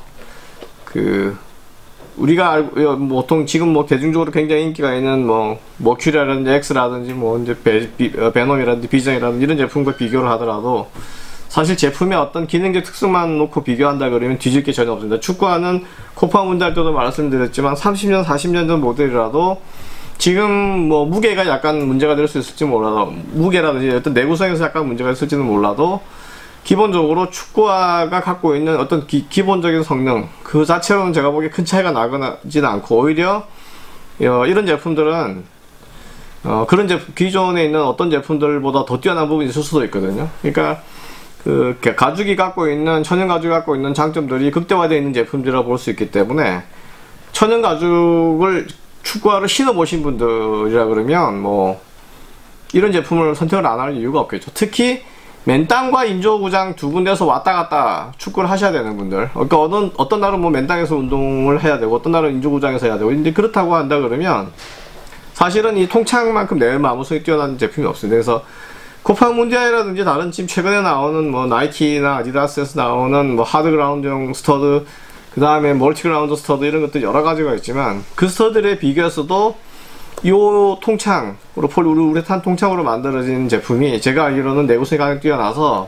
그 우리가 알고 뭐 보통 지금 뭐 대중적으로 굉장히 인기가 있는 뭐 머큐리라든지 엑스라든지 뭐 이제 베, 비, 베놈이라든지 비전이라든지 이런 제품과 비교를 하더라도 사실 제품의 어떤 기능적 특성만 놓고 비교한다 그러면 뒤질 게 전혀 없습니다. 축구화는 코파 문제 할 때도 말씀드렸지만 삼십 년 사십 년 전 모델이라도 지금 뭐 무게가 약간 문제가 될 수 있을지 몰라도, 무게라든지 어떤 내구성에서 약간 문제가 있을지는 몰라도 기본적으로 축구화가 갖고 있는 어떤 기, 기본적인 성능 그 자체로는 제가 보기에 큰 차이가 나거나지는 않고, 오히려 어, 이런 제품들은 어, 그런 제품, 기존에 있는 어떤 제품들보다 더 뛰어난 부분이 있을 수도 있거든요. 그러니까 그 가죽이 갖고 있는, 천연 가죽이 갖고 있는 장점들이 극대화되어 있는 제품들이라고 볼 수 있기 때문에, 천연 가죽을 축구화를 신어 보신 분들이라 그러면 뭐 이런 제품을 선택을 안 할 이유가 없겠죠. 특히 맨땅과 인조구장 두 군데서 왔다 갔다 축구를 하셔야 되는 분들, 그러니까 어떤, 어떤 날은 뭐 맨땅에서 운동을 해야 되고 어떤 날은 인조구장에서 해야 되고, 근데 그렇다고 한다 그러면 사실은 이 통창만큼 내열 마무성이 뛰어난 제품이 없습니다. 그래서 코파 문디아이라든지 다른 지금 최근에 나오는 뭐 나이키나 아디다스에서 나오는 뭐 하드그라운드용 스터드, 그 다음에 멀티그라운드 스터드 이런 것들 여러 가지가 있지만, 그 스터드에 비교해서도 이 통창으로, 폴리우레탄 통창으로 만들어진 제품이 제가 알기로는 내구성이 가장 뛰어나서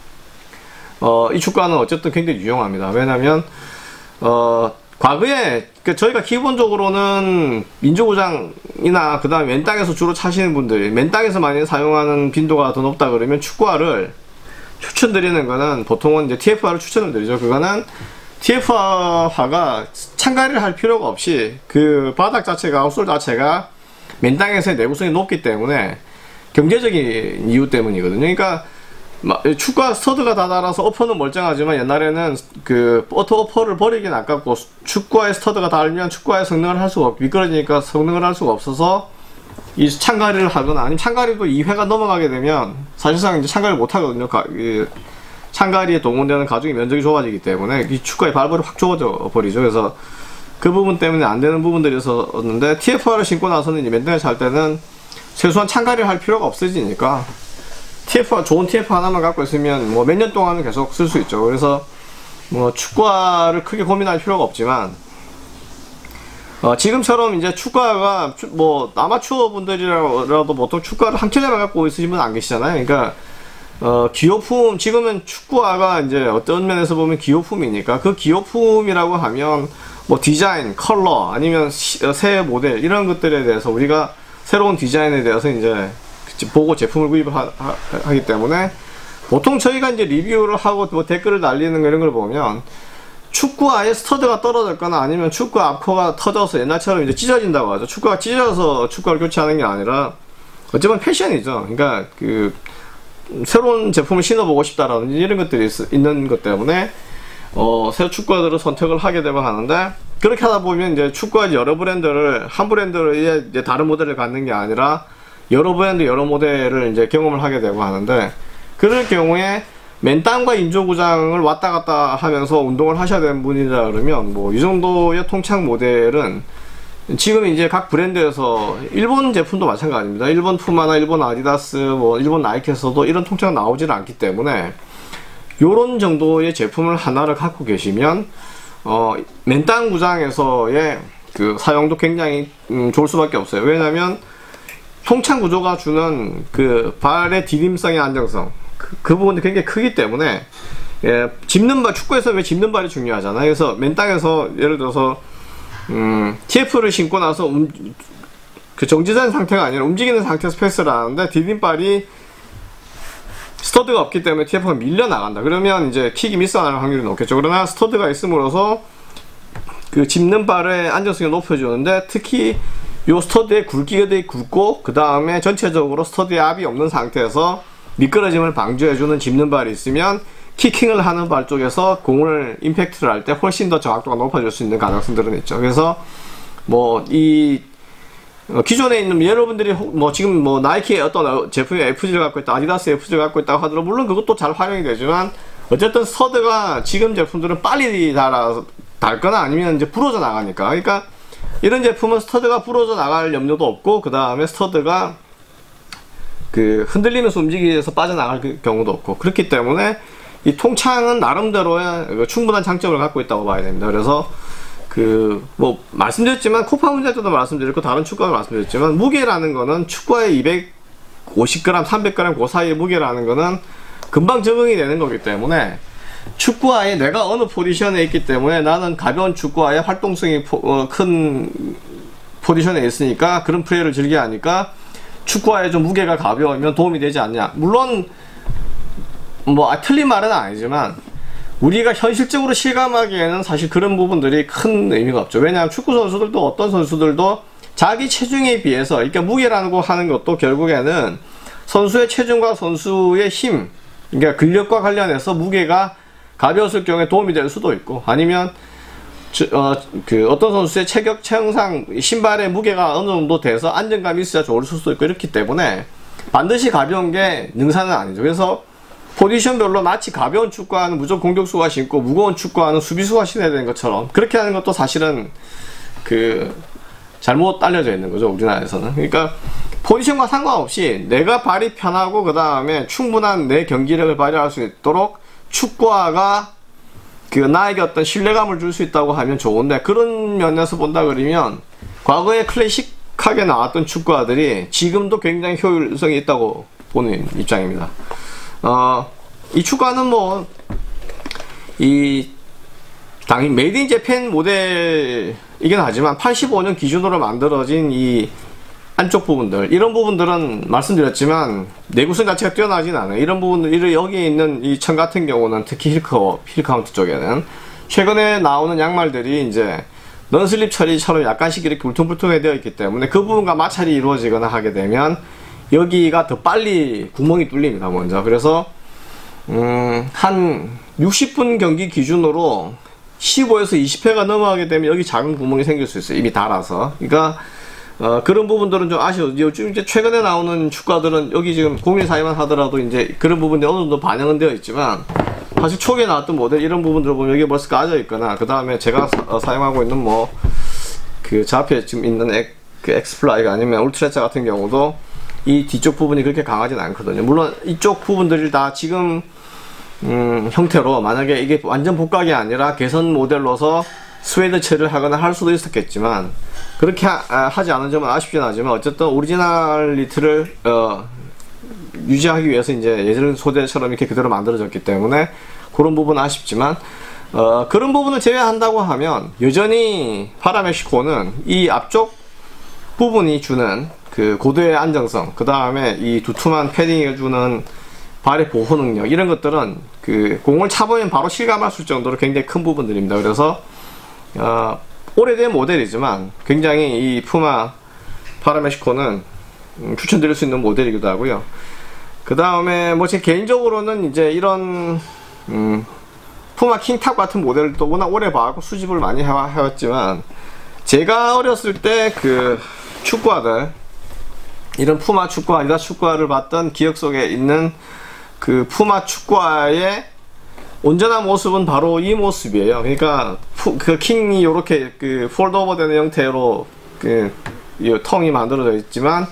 어, 이 축구화는 어쨌든 굉장히 유용합니다. 왜냐면 어, 과거에 그 저희가 기본적으로는 인조구장이나 그 다음에 맨땅에서 주로 차시는 분들, 맨땅에서 많이 사용하는 빈도가 더 높다 그러면 축구화를 추천드리는 거는 보통은 이제 티에프아를 추천을 드리죠. 그거는 티에프아가 창가리를 할 필요가 없이 그 바닥 자체가, 아웃솔 자체가 맨땅에서의 내구성이 높기 때문에, 경제적인 이유 때문이거든요. 그러니까 축구화 스터드가 다 달아서 어퍼는 멀쩡하지만 옛날에는 그 어터 어퍼를 버리긴 아깝고, 축구화에 스터드가 달면 축구화의 성능을 할 수가 없고 미끄러지니까 성능을 할 수가 없어서 이 창가리를 하거나, 아니면 창가리도 이 회가 넘어가게 되면 사실상 이제 창가리를 못 하거든요. 가, 이, 창가리에 동원되는 가죽의 면적이 좁아지기 때문에 이 축구의 발볼이 확 좁아져 버리죠. 그래서 그 부분 때문에 안 되는 부분들이 있었는데, 티에프아를 신고 나서는 이제 맨땅에 잘 때는 최소한 창가리를 할 필요가 없어지니까 티에프아, 좋은 티에프아 하나만 갖고 있으면 뭐 몇 년 동안은 계속 쓸 수 있죠. 그래서 뭐 축구화를 크게 고민할 필요가 없지만, 어, 지금처럼 이제 축구화가 뭐 아마추어 분들이라도 보통 축구화를 한 켤레만 갖고 있으신 분 안 계시잖아요. 그러니까 어, 기호품, 지금은 축구화가 이제 어떤 면에서 보면 기호품이니까, 그 기호품이라고 하면 뭐 디자인, 컬러 아니면 시, 새 모델 이런 것들에 대해서 우리가 새로운 디자인에 대해서 이제 보고 제품을 구입하기 때문에 보통 저희가 이제 리뷰를 하고 뭐 댓글을 날리는 거 이런 걸 보면 축구화에 스터드가 떨어졌거나 아니면 축구화 앞코가 터져서 옛날처럼 이제 찢어진다고 하죠. 축구가 찢어져서 축구화를 교체하는 게 아니라 어쩌면 패션이죠. 그러니까 그 새로운 제품을 신어보고 싶다라는 이런 것들이 있, 있는 것 때문에 어, 새 축구화들을 선택을 하게 되고 하는데, 그렇게 하다 보면 이제 축구화 여러 브랜드를 한 브랜드의 이제 다른 모델을 갖는 게 아니라 여러 브랜드 여러 모델을 이제 경험을 하게 되고 하는데, 그럴 경우에 맨땅과 인조구장을 왔다 갔다 하면서 운동을 하셔야 되는 분이라 그러면 뭐 이 정도의 통창 모델은 지금 이제 각 브랜드에서 일본 제품도 마찬가지입니다. 일본 푸마나 일본 아디다스 뭐 일본 나이키에서도 이런 통창 나오지는 않기 때문에 요런 정도의 제품을 하나를 갖고 계시면 어 맨땅 구장에서의 그 사용도 굉장히 음, 좋을 수밖에 없어요. 왜냐면 통창 구조가 주는 그 발의 디딤성의 안정성, 그, 그 부분이 굉장히 크기 때문에 예, 짚는 발, 축구에서 왜 짚는 발이 중요하잖아요. 그래서 맨땅에서 예를 들어서 음, 티에프를 신고 나서 음, 그 정지된 상태가 아니라 움직이는 상태에서 패스를 하는데 디딤발이 스터드가 없기 때문에 티에프가 밀려 나간다. 그러면 이제 킥이 미스나갈 확률이 높겠죠. 그러나 스터드가 있음으로써 그 짚는 발의 안정성이 높여주는데, 특히 요 스터드의 굵기가 되게 굵고 그 다음에 전체적으로 스터드의 압이 없는 상태에서 미끄러짐을 방지해주는 짚는 발이 있으면 키킹을 하는 발 쪽에서 공을 임팩트를 할 때 훨씬 더 정확도가 높아질 수 있는 가능성들은 있죠. 그래서 뭐 이 어, 기존에 있는 여러분들이 뭐 지금 뭐 나이키의 어떤 제품이 에프지를 갖고 있다, 아디다스 에프지를 갖고 있다고 하더라도 물론 그것도 잘 활용이 되지만 어쨌든 스터드가 지금 제품들은 빨리 닳아 닳거나 아니면 이제 부러져 나가니까, 그러니까 이런 제품은 스터드가 부러져 나갈 염려도 없고 그 다음에 스터드가 그 흔들리면서 움직이면서 빠져나갈 그 경우도 없고, 그렇기 때문에 이 통창은 나름대로의 충분한 장점을 갖고 있다고 봐야 됩니다. 그래서 그 뭐 말씀드렸지만 코파 문제 때도 말씀드렸고 다른 축구도 말씀드렸지만 무게라는 거는 축구화의 이백오십 그램, 삼백 그램 그 사이의 무게라는 거는 금방 적응이 되는 거기 때문에 축구화에 내가 어느 포지션에 있기 때문에 나는 가벼운 축구화의 활동성이 포, 어, 큰 포지션에 있으니까 그런 플레이를 즐겨 하니까 축구화에 좀 무게가 가벼우면 도움이 되지 않냐. 물론 뭐 아, 틀린 말은 아니지만 우리가 현실적으로 실감하기에는 사실 그런 부분들이 큰 의미가 없죠. 왜냐하면 축구 선수들도 어떤 선수들도 자기 체중에 비해서, 그러니까 무게라는 거 하는 것도 결국에는 선수의 체중과 선수의 힘, 그러니까 근력과 관련해서 무게가 가벼웠을 경우에 도움이 될 수도 있고, 아니면 저, 어, 그 어떤 선수의 체격 체형상 신발의 무게가 어느 정도 돼서 안정감이 있어야 좋을 수도 있고, 이렇기 때문에 반드시 가벼운 게 능사는 아니죠. 그래서 포지션별로 마치 가벼운 축구화는 무조건 공격수가 신고 무거운 축구화는 수비수가 신어야 되는 것처럼 그렇게 하는 것도 사실은 그 잘못 알려져 있는 거죠, 우리나라에서는. 그러니까 포지션과 상관없이 내가 발이 편하고 그 다음에 충분한 내 경기력을 발휘할 수 있도록 축구화가 그 나에게 어떤 신뢰감을 줄 수 있다고 하면 좋은데, 그런 면에서 본다 그러면 과거에 클래식하게 나왔던 축구화들이 지금도 굉장히 효율성이 있다고 보는 입장입니다. 어, 이 축구화는 뭐, 이, 당연히 메이드 인 재팬 모델이긴 하지만 팔십오 년 기준으로 만들어진 이 안쪽 부분들, 이런 부분들은 말씀드렸지만 내구성 자체가 뛰어나진 않아요. 이런 부분들, 여기에 있는 이 천 같은 경우는 특히 힐커, 힐카운트 쪽에는 최근에 나오는 양말들이 이제 넌슬립 처리처럼 약간씩 이렇게 울퉁불퉁해 되어 있기 때문에 그 부분과 마찰이 이루어지거나 하게 되면 여기가 더 빨리 구멍이 뚫립니다, 먼저. 그래서 음, 한 육십 분 경기 기준으로 십오에서 이십 회가 넘어가게 되면 여기 작은 구멍이 생길 수 있어요, 이미 닳아서. 그러니까 어, 그런 부분들은 좀 아쉬워. 요즘 이제 최근에 나오는 축구화들은 여기 지금 공일 사이만 하더라도 이제 그런 부분이 어느 정도 반영은 되어 있지만, 사실 초기에 나왔던 모델 이런 부분들을 보면 여기 벌써 까져 있거나, 그 다음에 제가 사, 어, 사용하고 있는 뭐 그 저 앞에 지금 있는 엑, 그 엑스플라이가 아니면 울트라차 같은 경우도 이 뒤쪽 부분이 그렇게 강하진 않거든요. 물론 이쪽 부분들이 다 지금 음, 형태로 만약에 이게 완전 복각이 아니라 개선 모델로서 스웨이드 처리를 하거나 할 수도 있었겠지만 그렇게 하, 하지 않은 점은 아쉽긴 하지만 어쨌든 오리지널리티를 어, 유지하기 위해서 이제 예전 소재처럼 이렇게 그대로 만들어졌기 때문에 그런 부분은 아쉽지만 어, 그런 부분을 제외한다고 하면 여전히 파라멕시코는 이 앞쪽 부분이 주는 그 고도의 안정성, 그 다음에 이 두툼한 패딩이 주는 발의 보호 능력, 이런 것들은 그 공을 차보면 바로 실감할 수 있을 정도로 굉장히 큰 부분들입니다. 그래서 어, 오래된 모델이지만 굉장히 이 푸마 파라멕시코는 음, 추천드릴 수 있는 모델이기도 하고요. 그 다음에 뭐 제 개인적으로는 이제 이런 음, 푸마 킹탑 같은 모델도 워낙 오래 봐갖고 수집을 많이 해왔지만, 제가 어렸을 때 그 축구화들, 이런 푸마 축구화, 아디다스 축구화를 봤던 기억 속에 있는 그 푸마 축구화의 온전한 모습은 바로 이 모습이에요. 그러니까 푸, 그 킹이 이렇게 그 폴드오버 되는 형태로 그 이 통이 만들어져 있지만,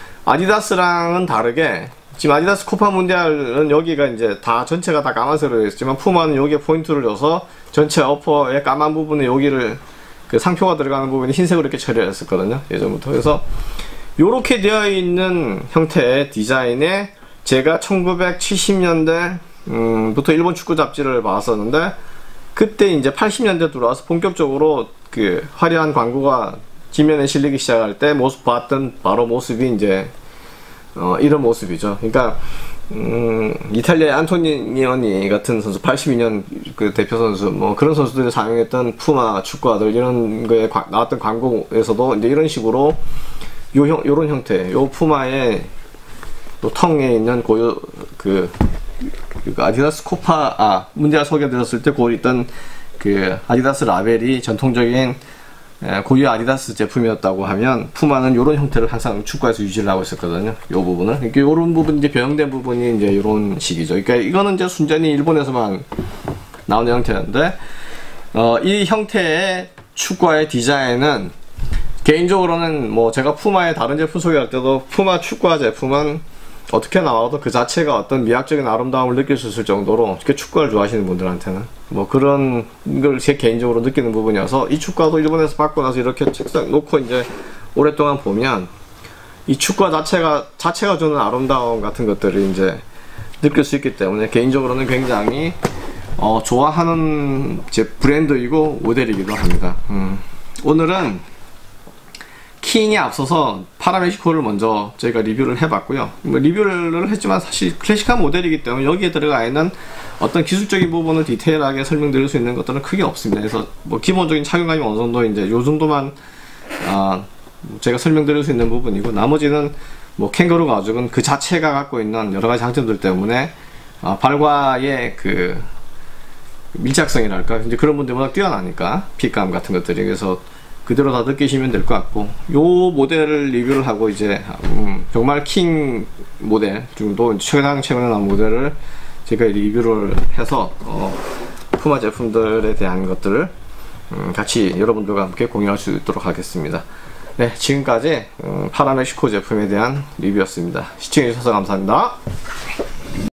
아디다스랑은 다르게 지금 아디다스 코파 문디알은 여기가 이제 다 전체가 다 까만색으로 되어 있지만, 푸마는 여기에 포인트를 줘서 전체 어퍼의 까만 부분에 여기를 그 상표가 들어가는 부분이 흰색으로 이렇게 처리했었거든요, 예전부터. 그래서 요렇게 되어 있는 형태의 디자인에 제가 천구백칠십 년대 음, 부터 일본 축구 잡지를 봤었는데, 그때 이제 팔십 년대 들어와서 본격적으로 그 화려한 광고가 지면에 실리기 시작할 때 모습 봤던 바로 모습이 이제 어, 이런 모습이죠. 그러니까 음, 이탈리아의 안토니오니 같은 선수, 팔십이 년 그 대표 선수, 뭐 그런 선수들이 사용했던 푸마 축구화들, 이런 거에 과, 나왔던 광고에서도 이제 이런 식으로 요 형, 요런 형태, 요 푸마의 또 텅에 있는 고유 그, 그 아디다스 코파, 아, 문디알 소개드렸을 때 고유 있던 그 아디다스 라벨이 전통적인 고유 아디다스 제품이었다고 하면, 푸마는 이런 형태를 항상 축구에서 유지를 하고 있었거든요. 이 부분은. 그러니까 이런 부분, 이제 변형된 부분이 이제 이런 식이죠. 그러니까 이거는 이제 순전히 일본에서만 나오는 형태인데, 어, 이 형태의 축구화의 디자인은 개인적으로는 뭐 제가 푸마의 다른 제품 소개할 때도 푸마 축구화 제품은 어떻게 나와도 그 자체가 어떤 미학적인 아름다움을 느낄 수 있을 정도로, 이렇게 축구를 좋아하시는 분들한테는 뭐 그런 걸 제 개인적으로 느끼는 부분이어서, 이 축구화도 일본에서 받고 나서 이렇게 책상 놓고 이제 오랫동안 보면 이 축구화 자체가 자체가 주는 아름다움 같은 것들을 이제 느낄 수 있기 때문에 개인적으로는 굉장히 어, 좋아하는 제 브랜드이고 모델이기도 합니다. 음. 오늘은 킹에 앞서서 파라멕시코를 먼저 저희가 리뷰를 해봤고요. 뭐 리뷰를 했지만 사실 클래식한 모델이기 때문에 여기에 들어가 있는 어떤 기술적인 부분을 디테일하게 설명드릴 수 있는 것들은 크게 없습니다. 그래서 뭐 기본적인 착용감이 어느 정도 이제 요 정도만 아, 제가 설명드릴 수 있는 부분이고, 나머지는 뭐 캥거루 가죽은 그 자체가 갖고 있는 여러 가지 장점들 때문에 아, 발과의 그 밀착성이랄까, 이제 그런 분들보다 뛰어나니까 핏감 같은 것들이, 그래서 그대로 다 느끼시면 될 것 같고, 요 모델을 리뷰를 하고 이제 음, 정말 킹 모델 중도 최강 최근에 나온 모델을 제가 리뷰를 해서 어, 푸마 제품들에 대한 것들을 음, 같이 여러분들과 함께 공유할 수 있도록 하겠습니다. 네, 지금까지 음, 파라멕시코 제품에 대한 리뷰였습니다. 시청해주셔서 감사합니다.